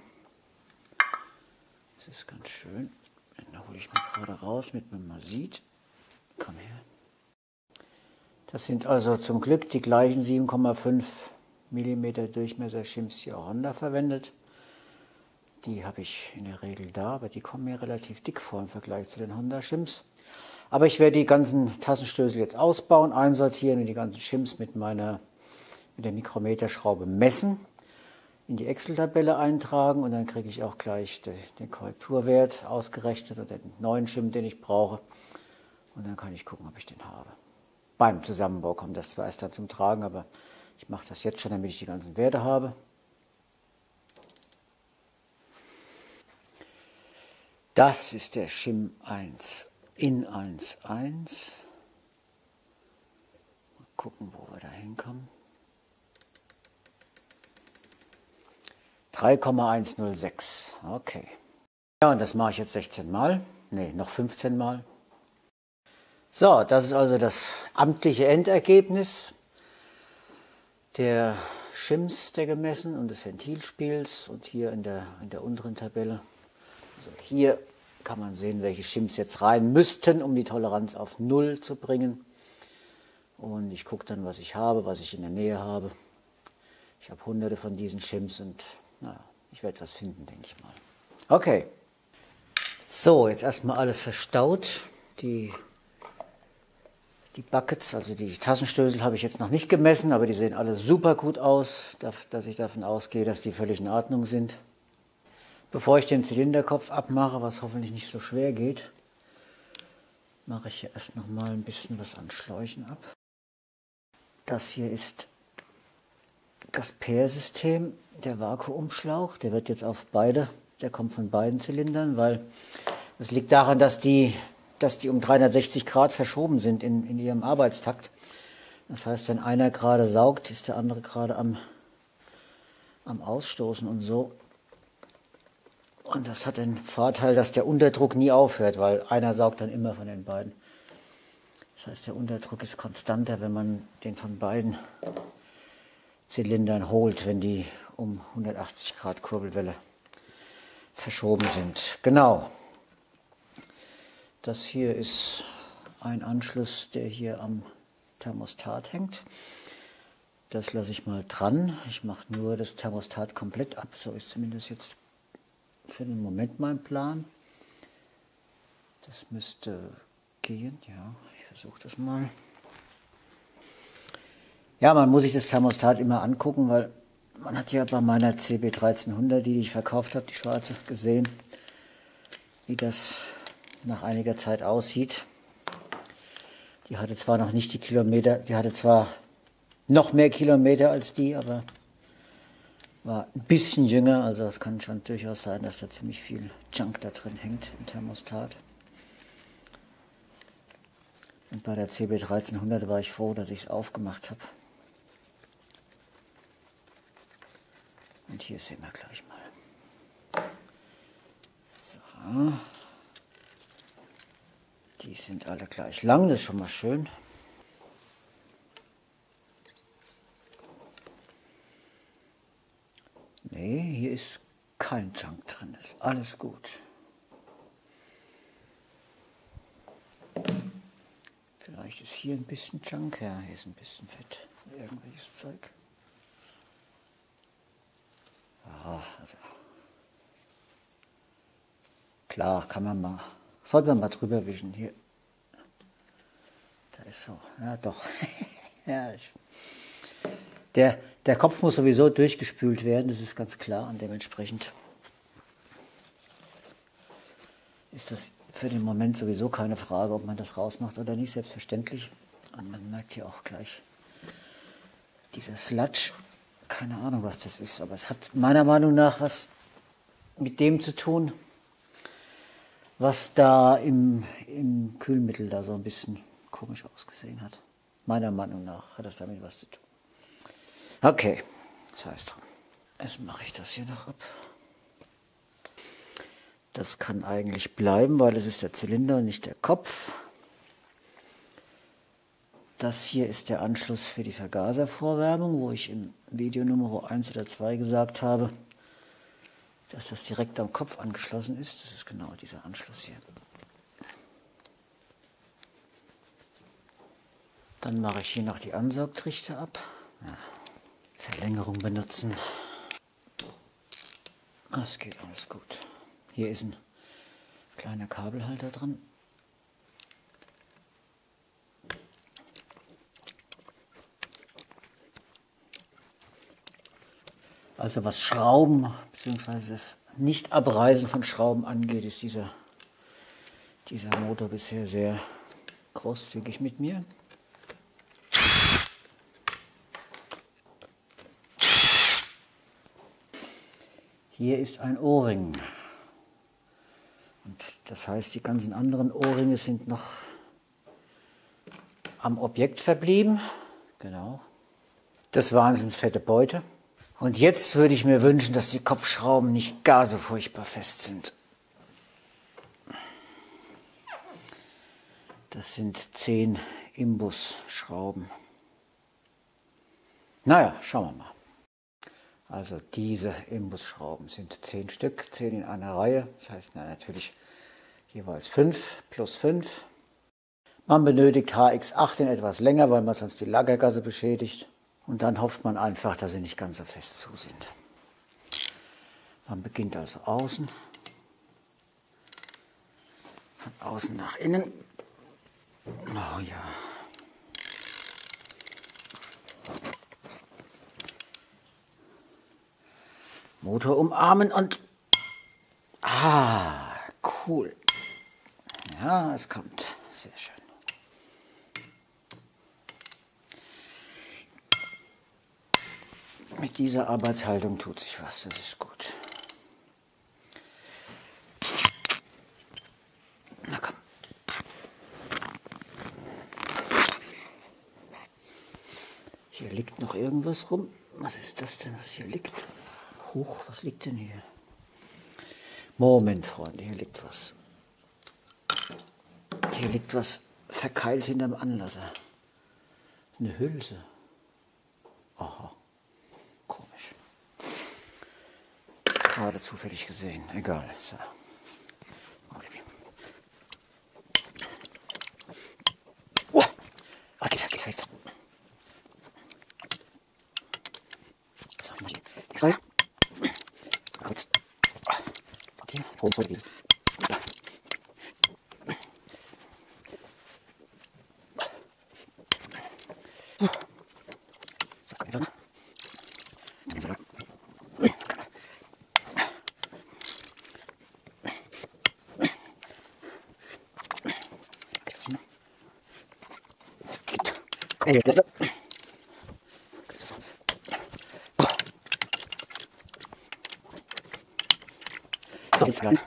Das ist ganz schön. Den hole ich mal gerade raus, damit man mal sieht. Komm her. Das sind also zum Glück die gleichen 7,5 mm Durchmesser Shims, die auch Honda verwendet. Die habe ich in der Regel da, aber die kommen mir relativ dick vor im Vergleich zu den Honda Shims. Aber ich werde die ganzen Tassenstößel jetzt ausbauen, einsortieren und die ganzen Shims mit der Mikrometerschraube messen, in die Excel-Tabelle eintragen und dann kriege ich auch gleich den Korrekturwert ausgerechnet oder den neuen Shim, den ich brauche. Und dann kann ich gucken, ob ich den habe. Beim Zusammenbau kommt das zwar erst dann zum Tragen, aber ich mache das jetzt schon, damit ich die ganzen Werte habe. Das ist der Shim 1 in 1.1. Mal gucken, wo wir da hinkommen. 3,106. Okay. Ja, und das mache ich jetzt 16 Mal. Ne, noch 15 Mal. So, das ist also das amtliche Endergebnis der Shims, der gemessen und des Ventilspiels und hier in der unteren Tabelle. Also hier kann man sehen, welche Shims jetzt rein müssten, um die Toleranz auf 0 zu bringen. Und ich gucke dann, was ich habe, was ich in der Nähe habe. Ich habe hunderte von diesen Shims und naja, ich werde was finden, denke ich mal. Okay. So, jetzt erstmal alles verstaut. Die Buckets, also die Tassenstößel, habe ich jetzt noch nicht gemessen, aber die sehen alle super gut aus, dass ich davon ausgehe, dass die völlig in Ordnung sind. Bevor ich den Zylinderkopf abmache, was hoffentlich nicht so schwer geht, mache ich hier erst noch mal ein bisschen was an Schläuchen ab. Das hier ist das Pair-System, der Vakuumschlauch. Der wird jetzt auf beide, der kommt von beiden Zylindern, weil das liegt daran, dass die um 360 Grad verschoben sind in ihrem Arbeitstakt. Das heißt, wenn einer gerade saugt, ist der andere gerade am Ausstoßen und so. Und das hat den Vorteil, dass der Unterdruck nie aufhört, weil einer saugt dann immer von den beiden. Das heißt, der Unterdruck ist konstanter, wenn man den von beiden Zylindern holt, wenn die um 180 Grad Kurbelwelle verschoben sind. Genau. Das hier ist ein Anschluss, der hier am Thermostat hängt. Das lasse ich mal dran. Ich mache nur das Thermostat komplett ab. So ist zumindest jetzt für den Moment mein Plan. Das müsste gehen. Ja, ich versuche das mal. Ja, man muss sich das Thermostat immer angucken, weil man hat ja bei meiner CB 1300, die ich verkauft habe, die schwarze, gesehen, wie das nach einiger Zeit aussieht. Die hatte zwar noch nicht die Kilometer, die hatte zwar noch mehr Kilometer als die, aber war ein bisschen jünger, also es kann schon durchaus sein, dass da ziemlich viel Junk da drin hängt im Thermostat. Und bei der CB 1300 war ich froh, dass ich es aufgemacht habe. Und hier sehen wir gleich mal. So. Die sind alle gleich lang, das ist schon mal schön. Nee, hier ist kein Junk drin, ist alles gut. Vielleicht ist hier ein bisschen Junk, ja, hier ist ein bisschen Fett, irgendwelches Zeug. Ja, also klar, kann man mal, sollte man mal drüber wischen. Hier, da ist so, ja doch. Ja, der Kopf muss sowieso durchgespült werden, das ist ganz klar. Und dementsprechend ist das für den Moment sowieso keine Frage, ob man das rausmacht oder nicht, selbstverständlich. Und man merkt hier auch gleich, dieser Sludge, keine Ahnung, was das ist, aber es hat meiner Meinung nach was mit dem zu tun, was da im Kühlmittel da so ein bisschen komisch ausgesehen hat. Meiner Meinung nach hat das damit was zu tun. Okay, das heißt drum. Jetzt mache ich das hier noch ab. Das kann eigentlich bleiben, weil es ist der Zylinder und nicht der Kopf. Das hier ist der Anschluss für die Vergaservorwärmung, wo ich im Video Nummer 1 oder 2 gesagt habe, dass das direkt am Kopf angeschlossen ist. Das ist genau dieser Anschluss hier. Dann mache ich hier noch die Ansaugtrichter ab. Ja. Verlängerung benutzen. Das geht alles gut. Hier ist ein kleiner Kabelhalter drin. Also was Schrauben bzw. das Nicht-Abreißen von Schrauben angeht, ist dieser Motor bisher sehr großzügig mit mir. Hier ist ein O-Ring. Und das heißt, die ganzen anderen O-Ringe sind noch am Objekt verblieben. Genau. Das wahnsinns fette Beute. Und jetzt würde ich mir wünschen, dass die Kopfschrauben nicht gar so furchtbar fest sind. Das sind 10 Imbusschrauben. Naja, schauen wir mal. Also diese Imbusschrauben sind 10 Stück, 10 in einer Reihe. Das heißt natürlich jeweils 5 plus 5. Man benötigt HX8 in etwas länger, weil man sonst die Lagergasse beschädigt. Und dann hofft man einfach, dass sie nicht ganz so fest zu sind. Man beginnt also außen, von außen nach innen. Oh ja. Motor umarmen und cool. Ja, es kommt. Sehr schön. Mit dieser Arbeitshaltung tut sich was, das ist gut. Na komm. Hier liegt noch irgendwas rum. Was ist das denn, was hier liegt? Huch, was liegt denn hier? Moment, Freunde, hier liegt was. Hier liegt was verkeilt hinterm Anlasser. Eine Hülse. Aha. Komisch. Gerade zufällig gesehen. Egal. So. Oh, geht fest. So, mal die Reihe. Kurz. Okay, Probe geht. So, jetzt rein.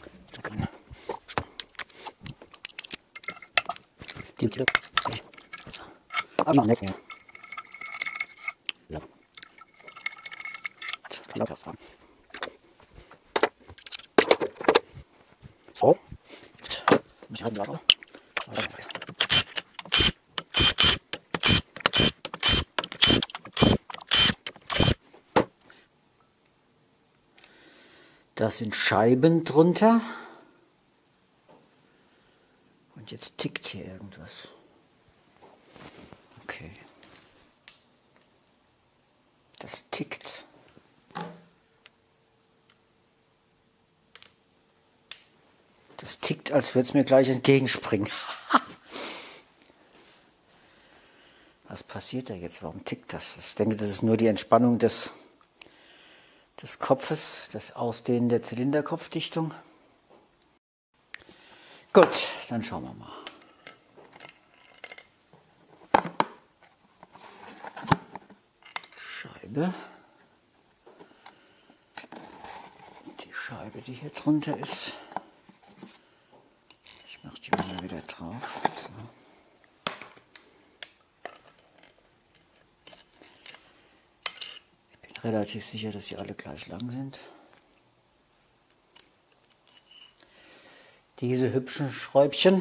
So, jetzt muss ich halt weiter. Da sind Scheiben drunter. Und jetzt tickt hier irgendwas. Okay. Das tickt. Das tickt, als würde es mir gleich entgegenspringen. Was passiert da jetzt? Warum tickt das? Ich denke, das ist nur die Entspannung des Kopfes, das Ausdehnen der Zylinderkopfdichtung. Gut, dann schauen wir mal. Scheibe. Die Scheibe, die hier drunter ist. Ich mache die mal wieder drauf. So. Ich bin relativ sicher, dass sie alle gleich lang sind. Diese hübschen Schräubchen.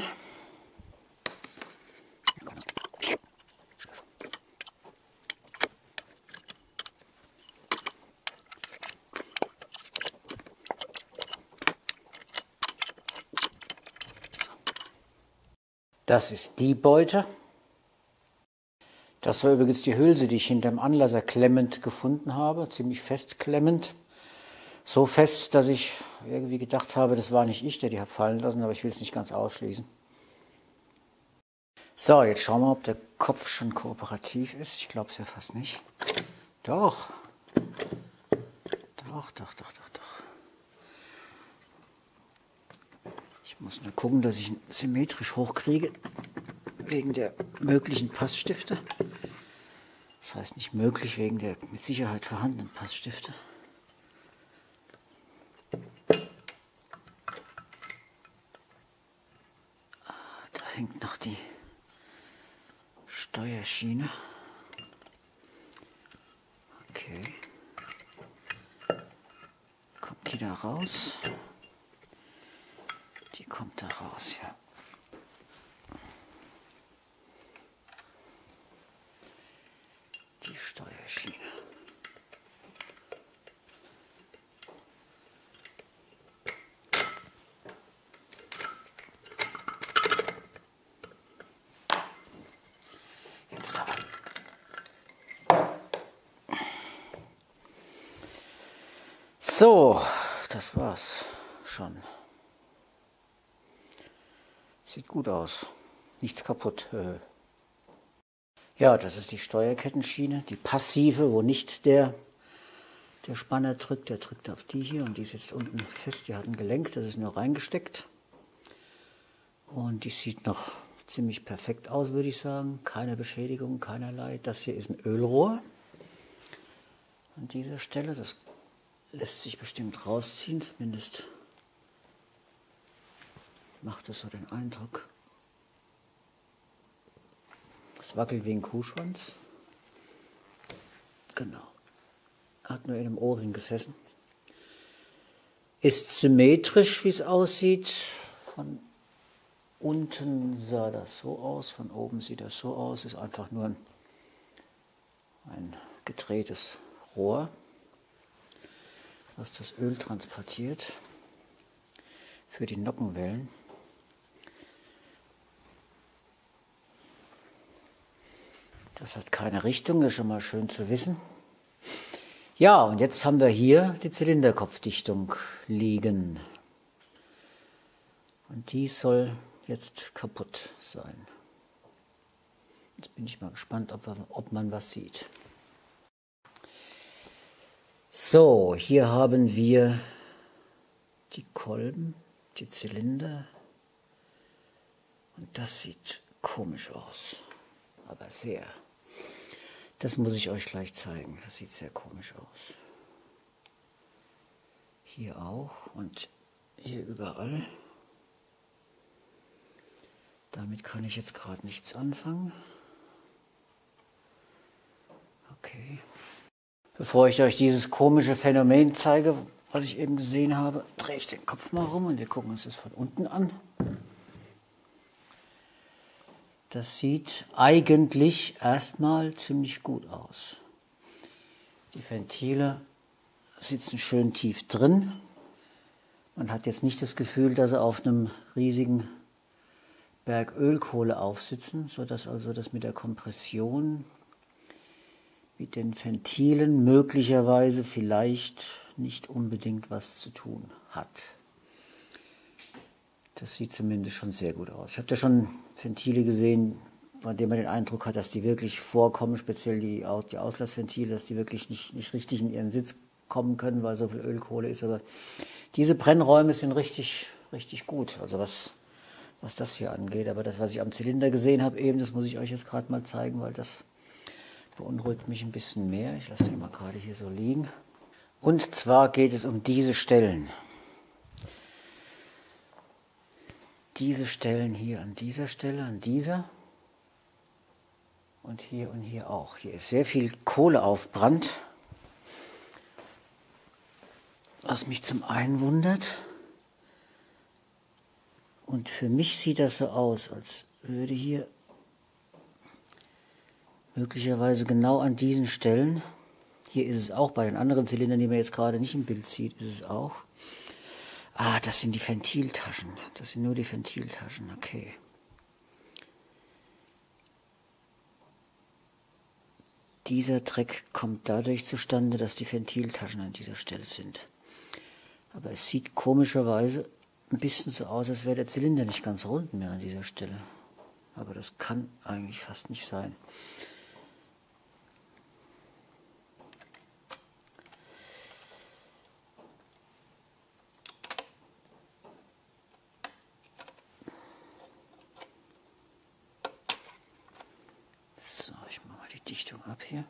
Das ist die Beute. Das war übrigens die Hülse, die ich hinterm Anlasser klemmend gefunden habe, ziemlich fest klemmend. So fest, dass ich irgendwie gedacht habe, das war nicht ich, der die habe fallen lassen, aber ich will es nicht ganz ausschließen. So, jetzt schauen wir, ob der Kopf schon kooperativ ist. Ich glaube es ja fast nicht. Doch. Doch. Ich muss nur gucken, dass ich ihn symmetrisch hochkriege, wegen der möglichen Passstifte. Das heißt nicht möglich, wegen der mit Sicherheit vorhandenen Passstifte. Da hängt noch die Steuerschiene. Okay. Kommt die da raus? Die kommt da raus, ja. Die Steuerschiene. Jetzt aber. So, das war's schon. Sieht gut aus. Nichts kaputt. Ja, das ist die Steuerkettenschiene, die passive, wo nicht der Spanner drückt. Der drückt auf die hier und die sitzt unten fest. Die hat ein Gelenk, das ist nur reingesteckt. Und die sieht noch ziemlich perfekt aus, würde ich sagen. Keine Beschädigung, keinerlei. Das hier ist ein Ölrohr an dieser Stelle. Das lässt sich bestimmt rausziehen, zumindest macht es so den Eindruck. Es wackelt wie ein Kuhschwanz. Genau. Hat nur in einem Ohrring gesessen. Ist symmetrisch, wie es aussieht. Von unten sah das so aus, von oben sieht das so aus. Ist einfach nur ein gedrehtes Rohr, was das Öl transportiert für die Nockenwellen. Das hat keine Richtung, das ist schon mal schön zu wissen. Ja, und jetzt haben wir hier die Zylinderkopfdichtung liegen. Und die soll jetzt kaputt sein. Jetzt bin ich mal gespannt, ob man was sieht. So, hier haben wir die Kolben, die Zylinder. Und das sieht komisch aus. aber sehr. Das muss ich euch gleich zeigen. Das sieht sehr komisch aus. Hier auch und hier überall. Damit kann ich jetzt gerade nichts anfangen. Okay. Bevor ich euch dieses komische Phänomen zeige, was ich eben gesehen habe, drehe ich den Kopf mal rum und wir gucken uns das von unten an. Das sieht eigentlich erstmal ziemlich gut aus. Die Ventile sitzen schön tief drin. Man hat jetzt nicht das Gefühl, dass sie auf einem riesigen Berg Ölkohle aufsitzen, sodass also das mit der Kompression, mit den Ventilen möglicherweise vielleicht nicht unbedingt was zu tun hat. Das sieht zumindest schon sehr gut aus. Ich habe da schon Ventile gesehen, bei denen man den Eindruck hat, dass die wirklich vorkommen, speziell die Auslassventile, dass die wirklich nicht richtig in ihren Sitz kommen können, weil so viel Ölkohle ist. Aber diese Brennräume sind richtig gut, also was das hier angeht. Aber das, was ich am Zylinder gesehen habe eben, das muss ich euch jetzt gerade mal zeigen, weil das beunruhigt mich ein bisschen mehr. Ich lasse den mal gerade hier so liegen. Und zwar geht es um diese Stellen. Diese Stellen hier an dieser Stelle, an dieser und hier auch. Hier ist sehr viel Kohle aufbrannt, was mich zum einen wundert. Und für mich sieht das so aus, als würde hier möglicherweise genau an diesen Stellen, hier ist es auch, bei den anderen Zylindern, die man jetzt gerade nicht im Bild sieht, ist es auch. Ah, das sind die Ventiltaschen. Das sind nur die Ventiltaschen, okay. Dieser Dreck kommt dadurch zustande, dass die Ventiltaschen an dieser Stelle sind. Aber es sieht komischerweise ein bisschen so aus, als wäre der Zylinder nicht ganz rund mehr an dieser Stelle. Aber das kann eigentlich fast nicht sein. So, ich mache mal die Dichtung ab hier.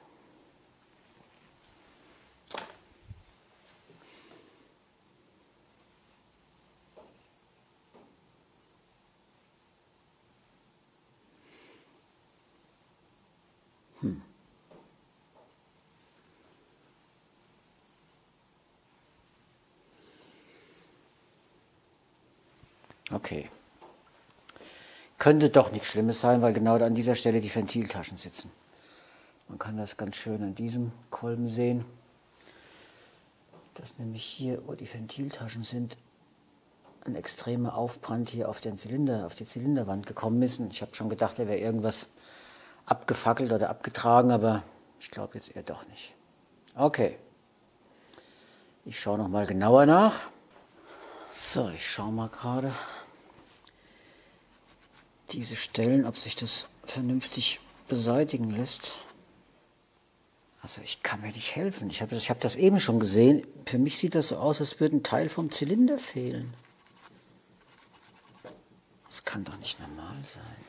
Okay. Könnte doch nichts Schlimmes sein, weil genau an dieser Stelle die Ventiltaschen sitzen. Man kann das ganz schön an diesem Kolben sehen, dass nämlich hier, wo die Ventiltaschen sind, ein extremer Aufbrand hier auf den Zylinder, auf die Zylinderwand gekommen ist. Und ich habe schon gedacht, da wäre irgendwas abgefackelt oder abgetragen, aber ich glaube jetzt eher doch nicht. Okay. Ich schaue noch mal genauer nach. So, ich schaue mal gerade diese Stellen, ob sich das vernünftig beseitigen lässt. Also ich kann mir nicht helfen. Ich hab das eben schon gesehen. Für mich sieht das so aus, als würde ein Teil vom Zylinder fehlen. Das kann doch nicht normal sein.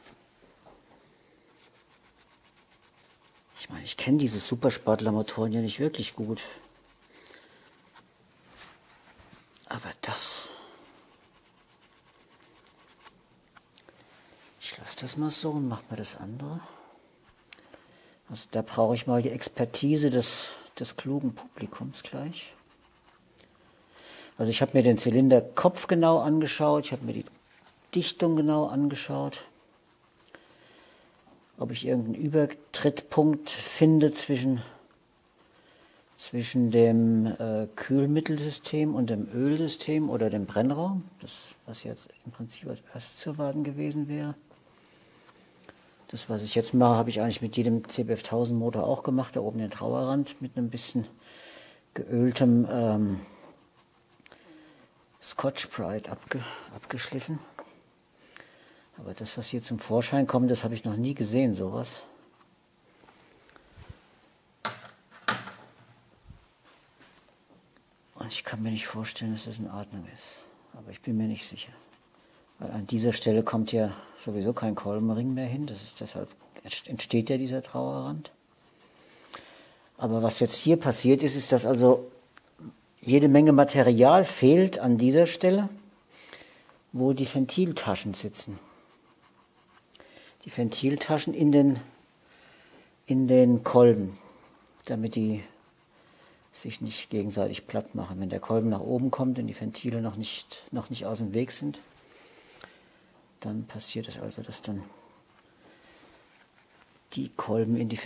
Ich meine, ich kenne diese Supersportlermotoren ja nicht wirklich gut. Aber das... Ich lasse das mal so und mache mal das andere. Also da brauche ich mal die Expertise des klugen Publikums gleich. Also ich habe mir den Zylinderkopf genau angeschaut, ich habe mir die Dichtung genau angeschaut. Ob ich irgendeinen Übertrittpunkt finde zwischen dem Kühlmittelsystem und dem Ölsystem oder dem Brennraum. Das, was jetzt im Prinzip als erstes zu erwarten gewesen wäre. Das, was ich jetzt mache, habe ich eigentlich mit jedem CBF 1000 Motor auch gemacht. Da oben den Trauerrand mit einem bisschen geöltem Scotch-Brite abgeschliffen. Aber das, was hier zum Vorschein kommt, das habe ich noch nie gesehen, sowas. Und ich kann mir nicht vorstellen, dass das in Ordnung ist. Aber ich bin mir nicht sicher. Weil an dieser Stelle kommt ja sowieso kein Kolbenring mehr hin. Das ist deshalb entsteht ja dieser Trauerrand. Aber was jetzt hier passiert ist, ist, dass also jede Menge Material fehlt an dieser Stelle, wo die Ventiltaschen sitzen. Die Ventiltaschen in den Kolben, damit die sich nicht gegenseitig platt machen. Wenn der Kolben nach oben kommt und die Ventile noch nicht aus dem Weg sind, dann passiert es also, dass dann die Kolben in die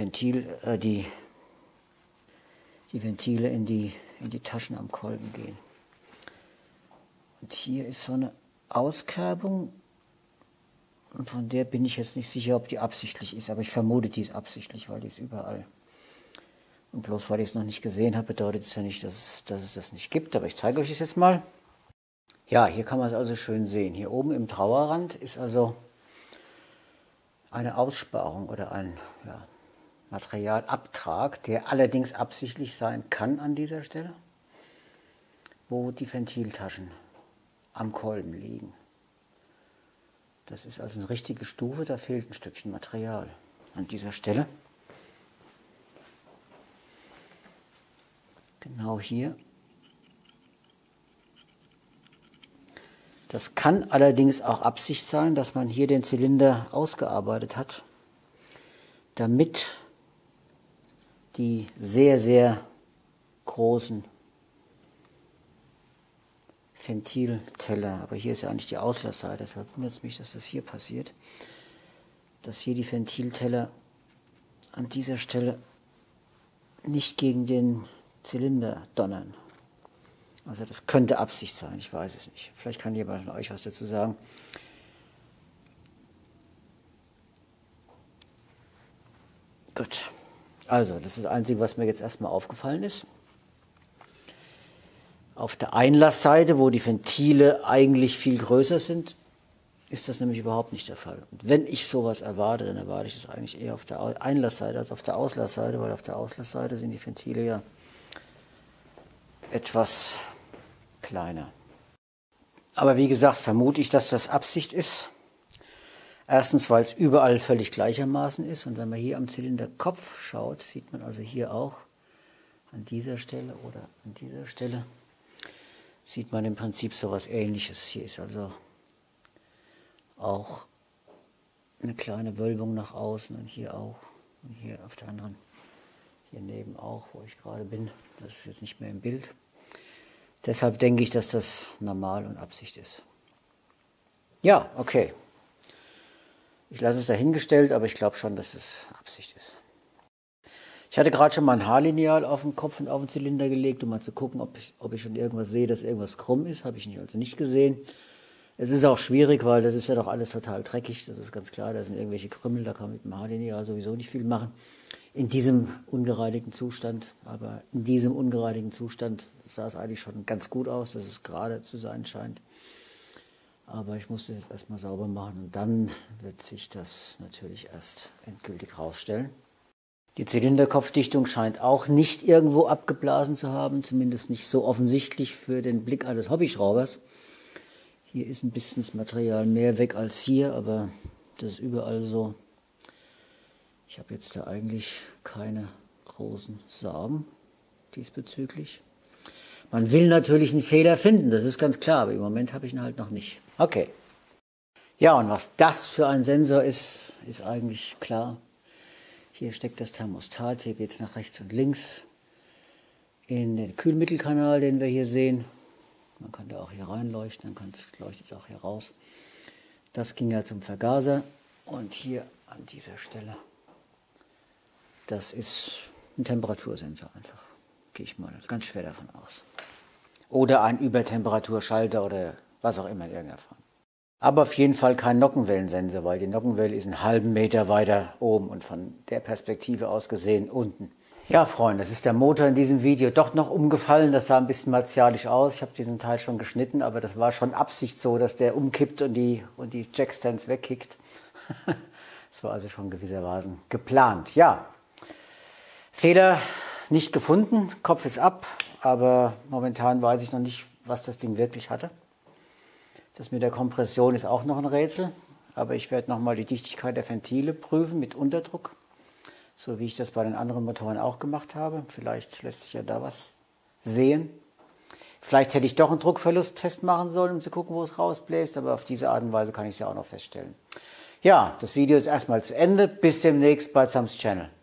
Ventile in die Taschen am Kolben gehen. Und hier ist so eine Auskerbung, und von der bin ich jetzt nicht sicher, ob die absichtlich ist, aber ich vermute, die ist absichtlich, weil die ist überall. Und bloß weil ich es noch nicht gesehen habe, bedeutet es ja nicht, dass es das nicht gibt, aber ich zeige euch das jetzt mal. Ja, hier kann man es also schön sehen. Hier oben im Trauerrand ist also eine Aussparung oder ein Materialabtrag, der allerdings absichtlich sein kann an dieser Stelle, wo die Ventiltaschen am Kolben liegen. Das ist also eine richtige Stufe, da fehlt ein Stückchen Material an dieser Stelle. Genau hier. Das kann allerdings auch Absicht sein, dass man hier den Zylinder ausgearbeitet hat, damit die sehr, sehr großen Ventilteller, aber hier ist ja eigentlich die Auslassseite, deshalb wundert es mich, dass das hier passiert, dass hier die Ventilteller an dieser Stelle nicht gegen den Zylinder donnern. Also das könnte Absicht sein, ich weiß es nicht. Vielleicht kann jemand von euch was dazu sagen. Gut, also das ist das Einzige, was mir jetzt erstmal aufgefallen ist. Auf der Einlassseite, wo die Ventile eigentlich viel größer sind, ist das nämlich überhaupt nicht der Fall. Und wenn ich sowas erwarte, dann erwarte ich das eigentlich eher auf der Einlassseite als auf der Auslassseite, weil auf der Auslassseite sind die Ventile ja etwas kleiner. Aber wie gesagt, vermute ich, dass das Absicht ist. Erstens, weil es überall völlig gleichermaßen ist. Und wenn man hier am Zylinderkopf schaut, sieht man also hier auch an dieser Stelle oder an dieser Stelle, sieht man im Prinzip so etwas Ähnliches. Hier ist also auch eine kleine Wölbung nach außen und hier auch. Und hier auf der anderen, hier neben auch, wo ich gerade bin. Das ist jetzt nicht mehr im Bild. Deshalb denke ich, dass das normal und Absicht ist. Ja, okay. Ich lasse es dahingestellt, aber ich glaube schon, dass es Absicht ist. Ich hatte gerade schon mal ein Haarlineal auf den Kopf und auf den Zylinder gelegt, um mal zu gucken, ob ich schon irgendwas sehe, dass irgendwas krumm ist. Habe ich also nicht gesehen. Es ist auch schwierig, weil das ist ja doch alles total dreckig. Das ist ganz klar, da sind irgendwelche Krümmel, da kann man mit dem Haarlineal sowieso nicht viel machen. In diesem ungereinigten Zustand, aber in diesem ungereinigten Zustand sah es eigentlich schon ganz gut aus, dass es gerade zu sein scheint. Aber ich muss das jetzt erstmal sauber machen und dann wird sich das natürlich erst endgültig rausstellen. Die Zylinderkopfdichtung scheint auch nicht irgendwo abgeblasen zu haben, zumindest nicht so offensichtlich für den Blick eines Hobbyschraubers. Hier ist ein bisschen das Material mehr weg als hier, aber das ist überall so. Ich habe jetzt da eigentlich keine großen Sorgen diesbezüglich. Man will natürlich einen Fehler finden, das ist ganz klar, aber im Moment habe ich ihn halt noch nicht. Okay. Ja, und was das für ein Sensor ist, ist eigentlich klar. Hier steckt das Thermostat, hier geht es nach rechts und links in den Kühlmittelkanal, den wir hier sehen. Man kann da auch hier reinleuchten, dann leuchtet es auch hier raus. Das ging ja zum Vergaser und hier an dieser Stelle, das ist ein Temperatursensor einfach, gehe ich mal ganz schwer davon aus. Oder ein Übertemperaturschalter oder was auch immer in irgendeiner Form. Aber auf jeden Fall kein Nockenwellensensor, weil die Nockenwelle ist einen halben Meter weiter oben und von der Perspektive aus gesehen unten. Ja, Freunde, es ist der Motor in diesem Video doch noch umgefallen. Das sah ein bisschen martialisch aus. Ich habe diesen Teil schon geschnitten, aber das war schon Absicht so, dass der umkippt und die Jackstands wegkickt. Das war also schon gewissermaßen geplant. Ja, Fehler nicht gefunden, Kopf ist ab, aber momentan weiß ich noch nicht, was das Ding wirklich hatte. Das mit der Kompression ist auch noch ein Rätsel. Aber ich werde nochmal die Dichtigkeit der Ventile prüfen mit Unterdruck, so wie ich das bei den anderen Motoren auch gemacht habe. Vielleicht lässt sich ja da was sehen. Vielleicht hätte ich doch einen Druckverlusttest machen sollen, um zu gucken, wo es rausbläst, aber auf diese Art und Weise kann ich es ja auch noch feststellen. Ja, das Video ist erstmal zu Ende. Bis demnächst bei Sams Channel.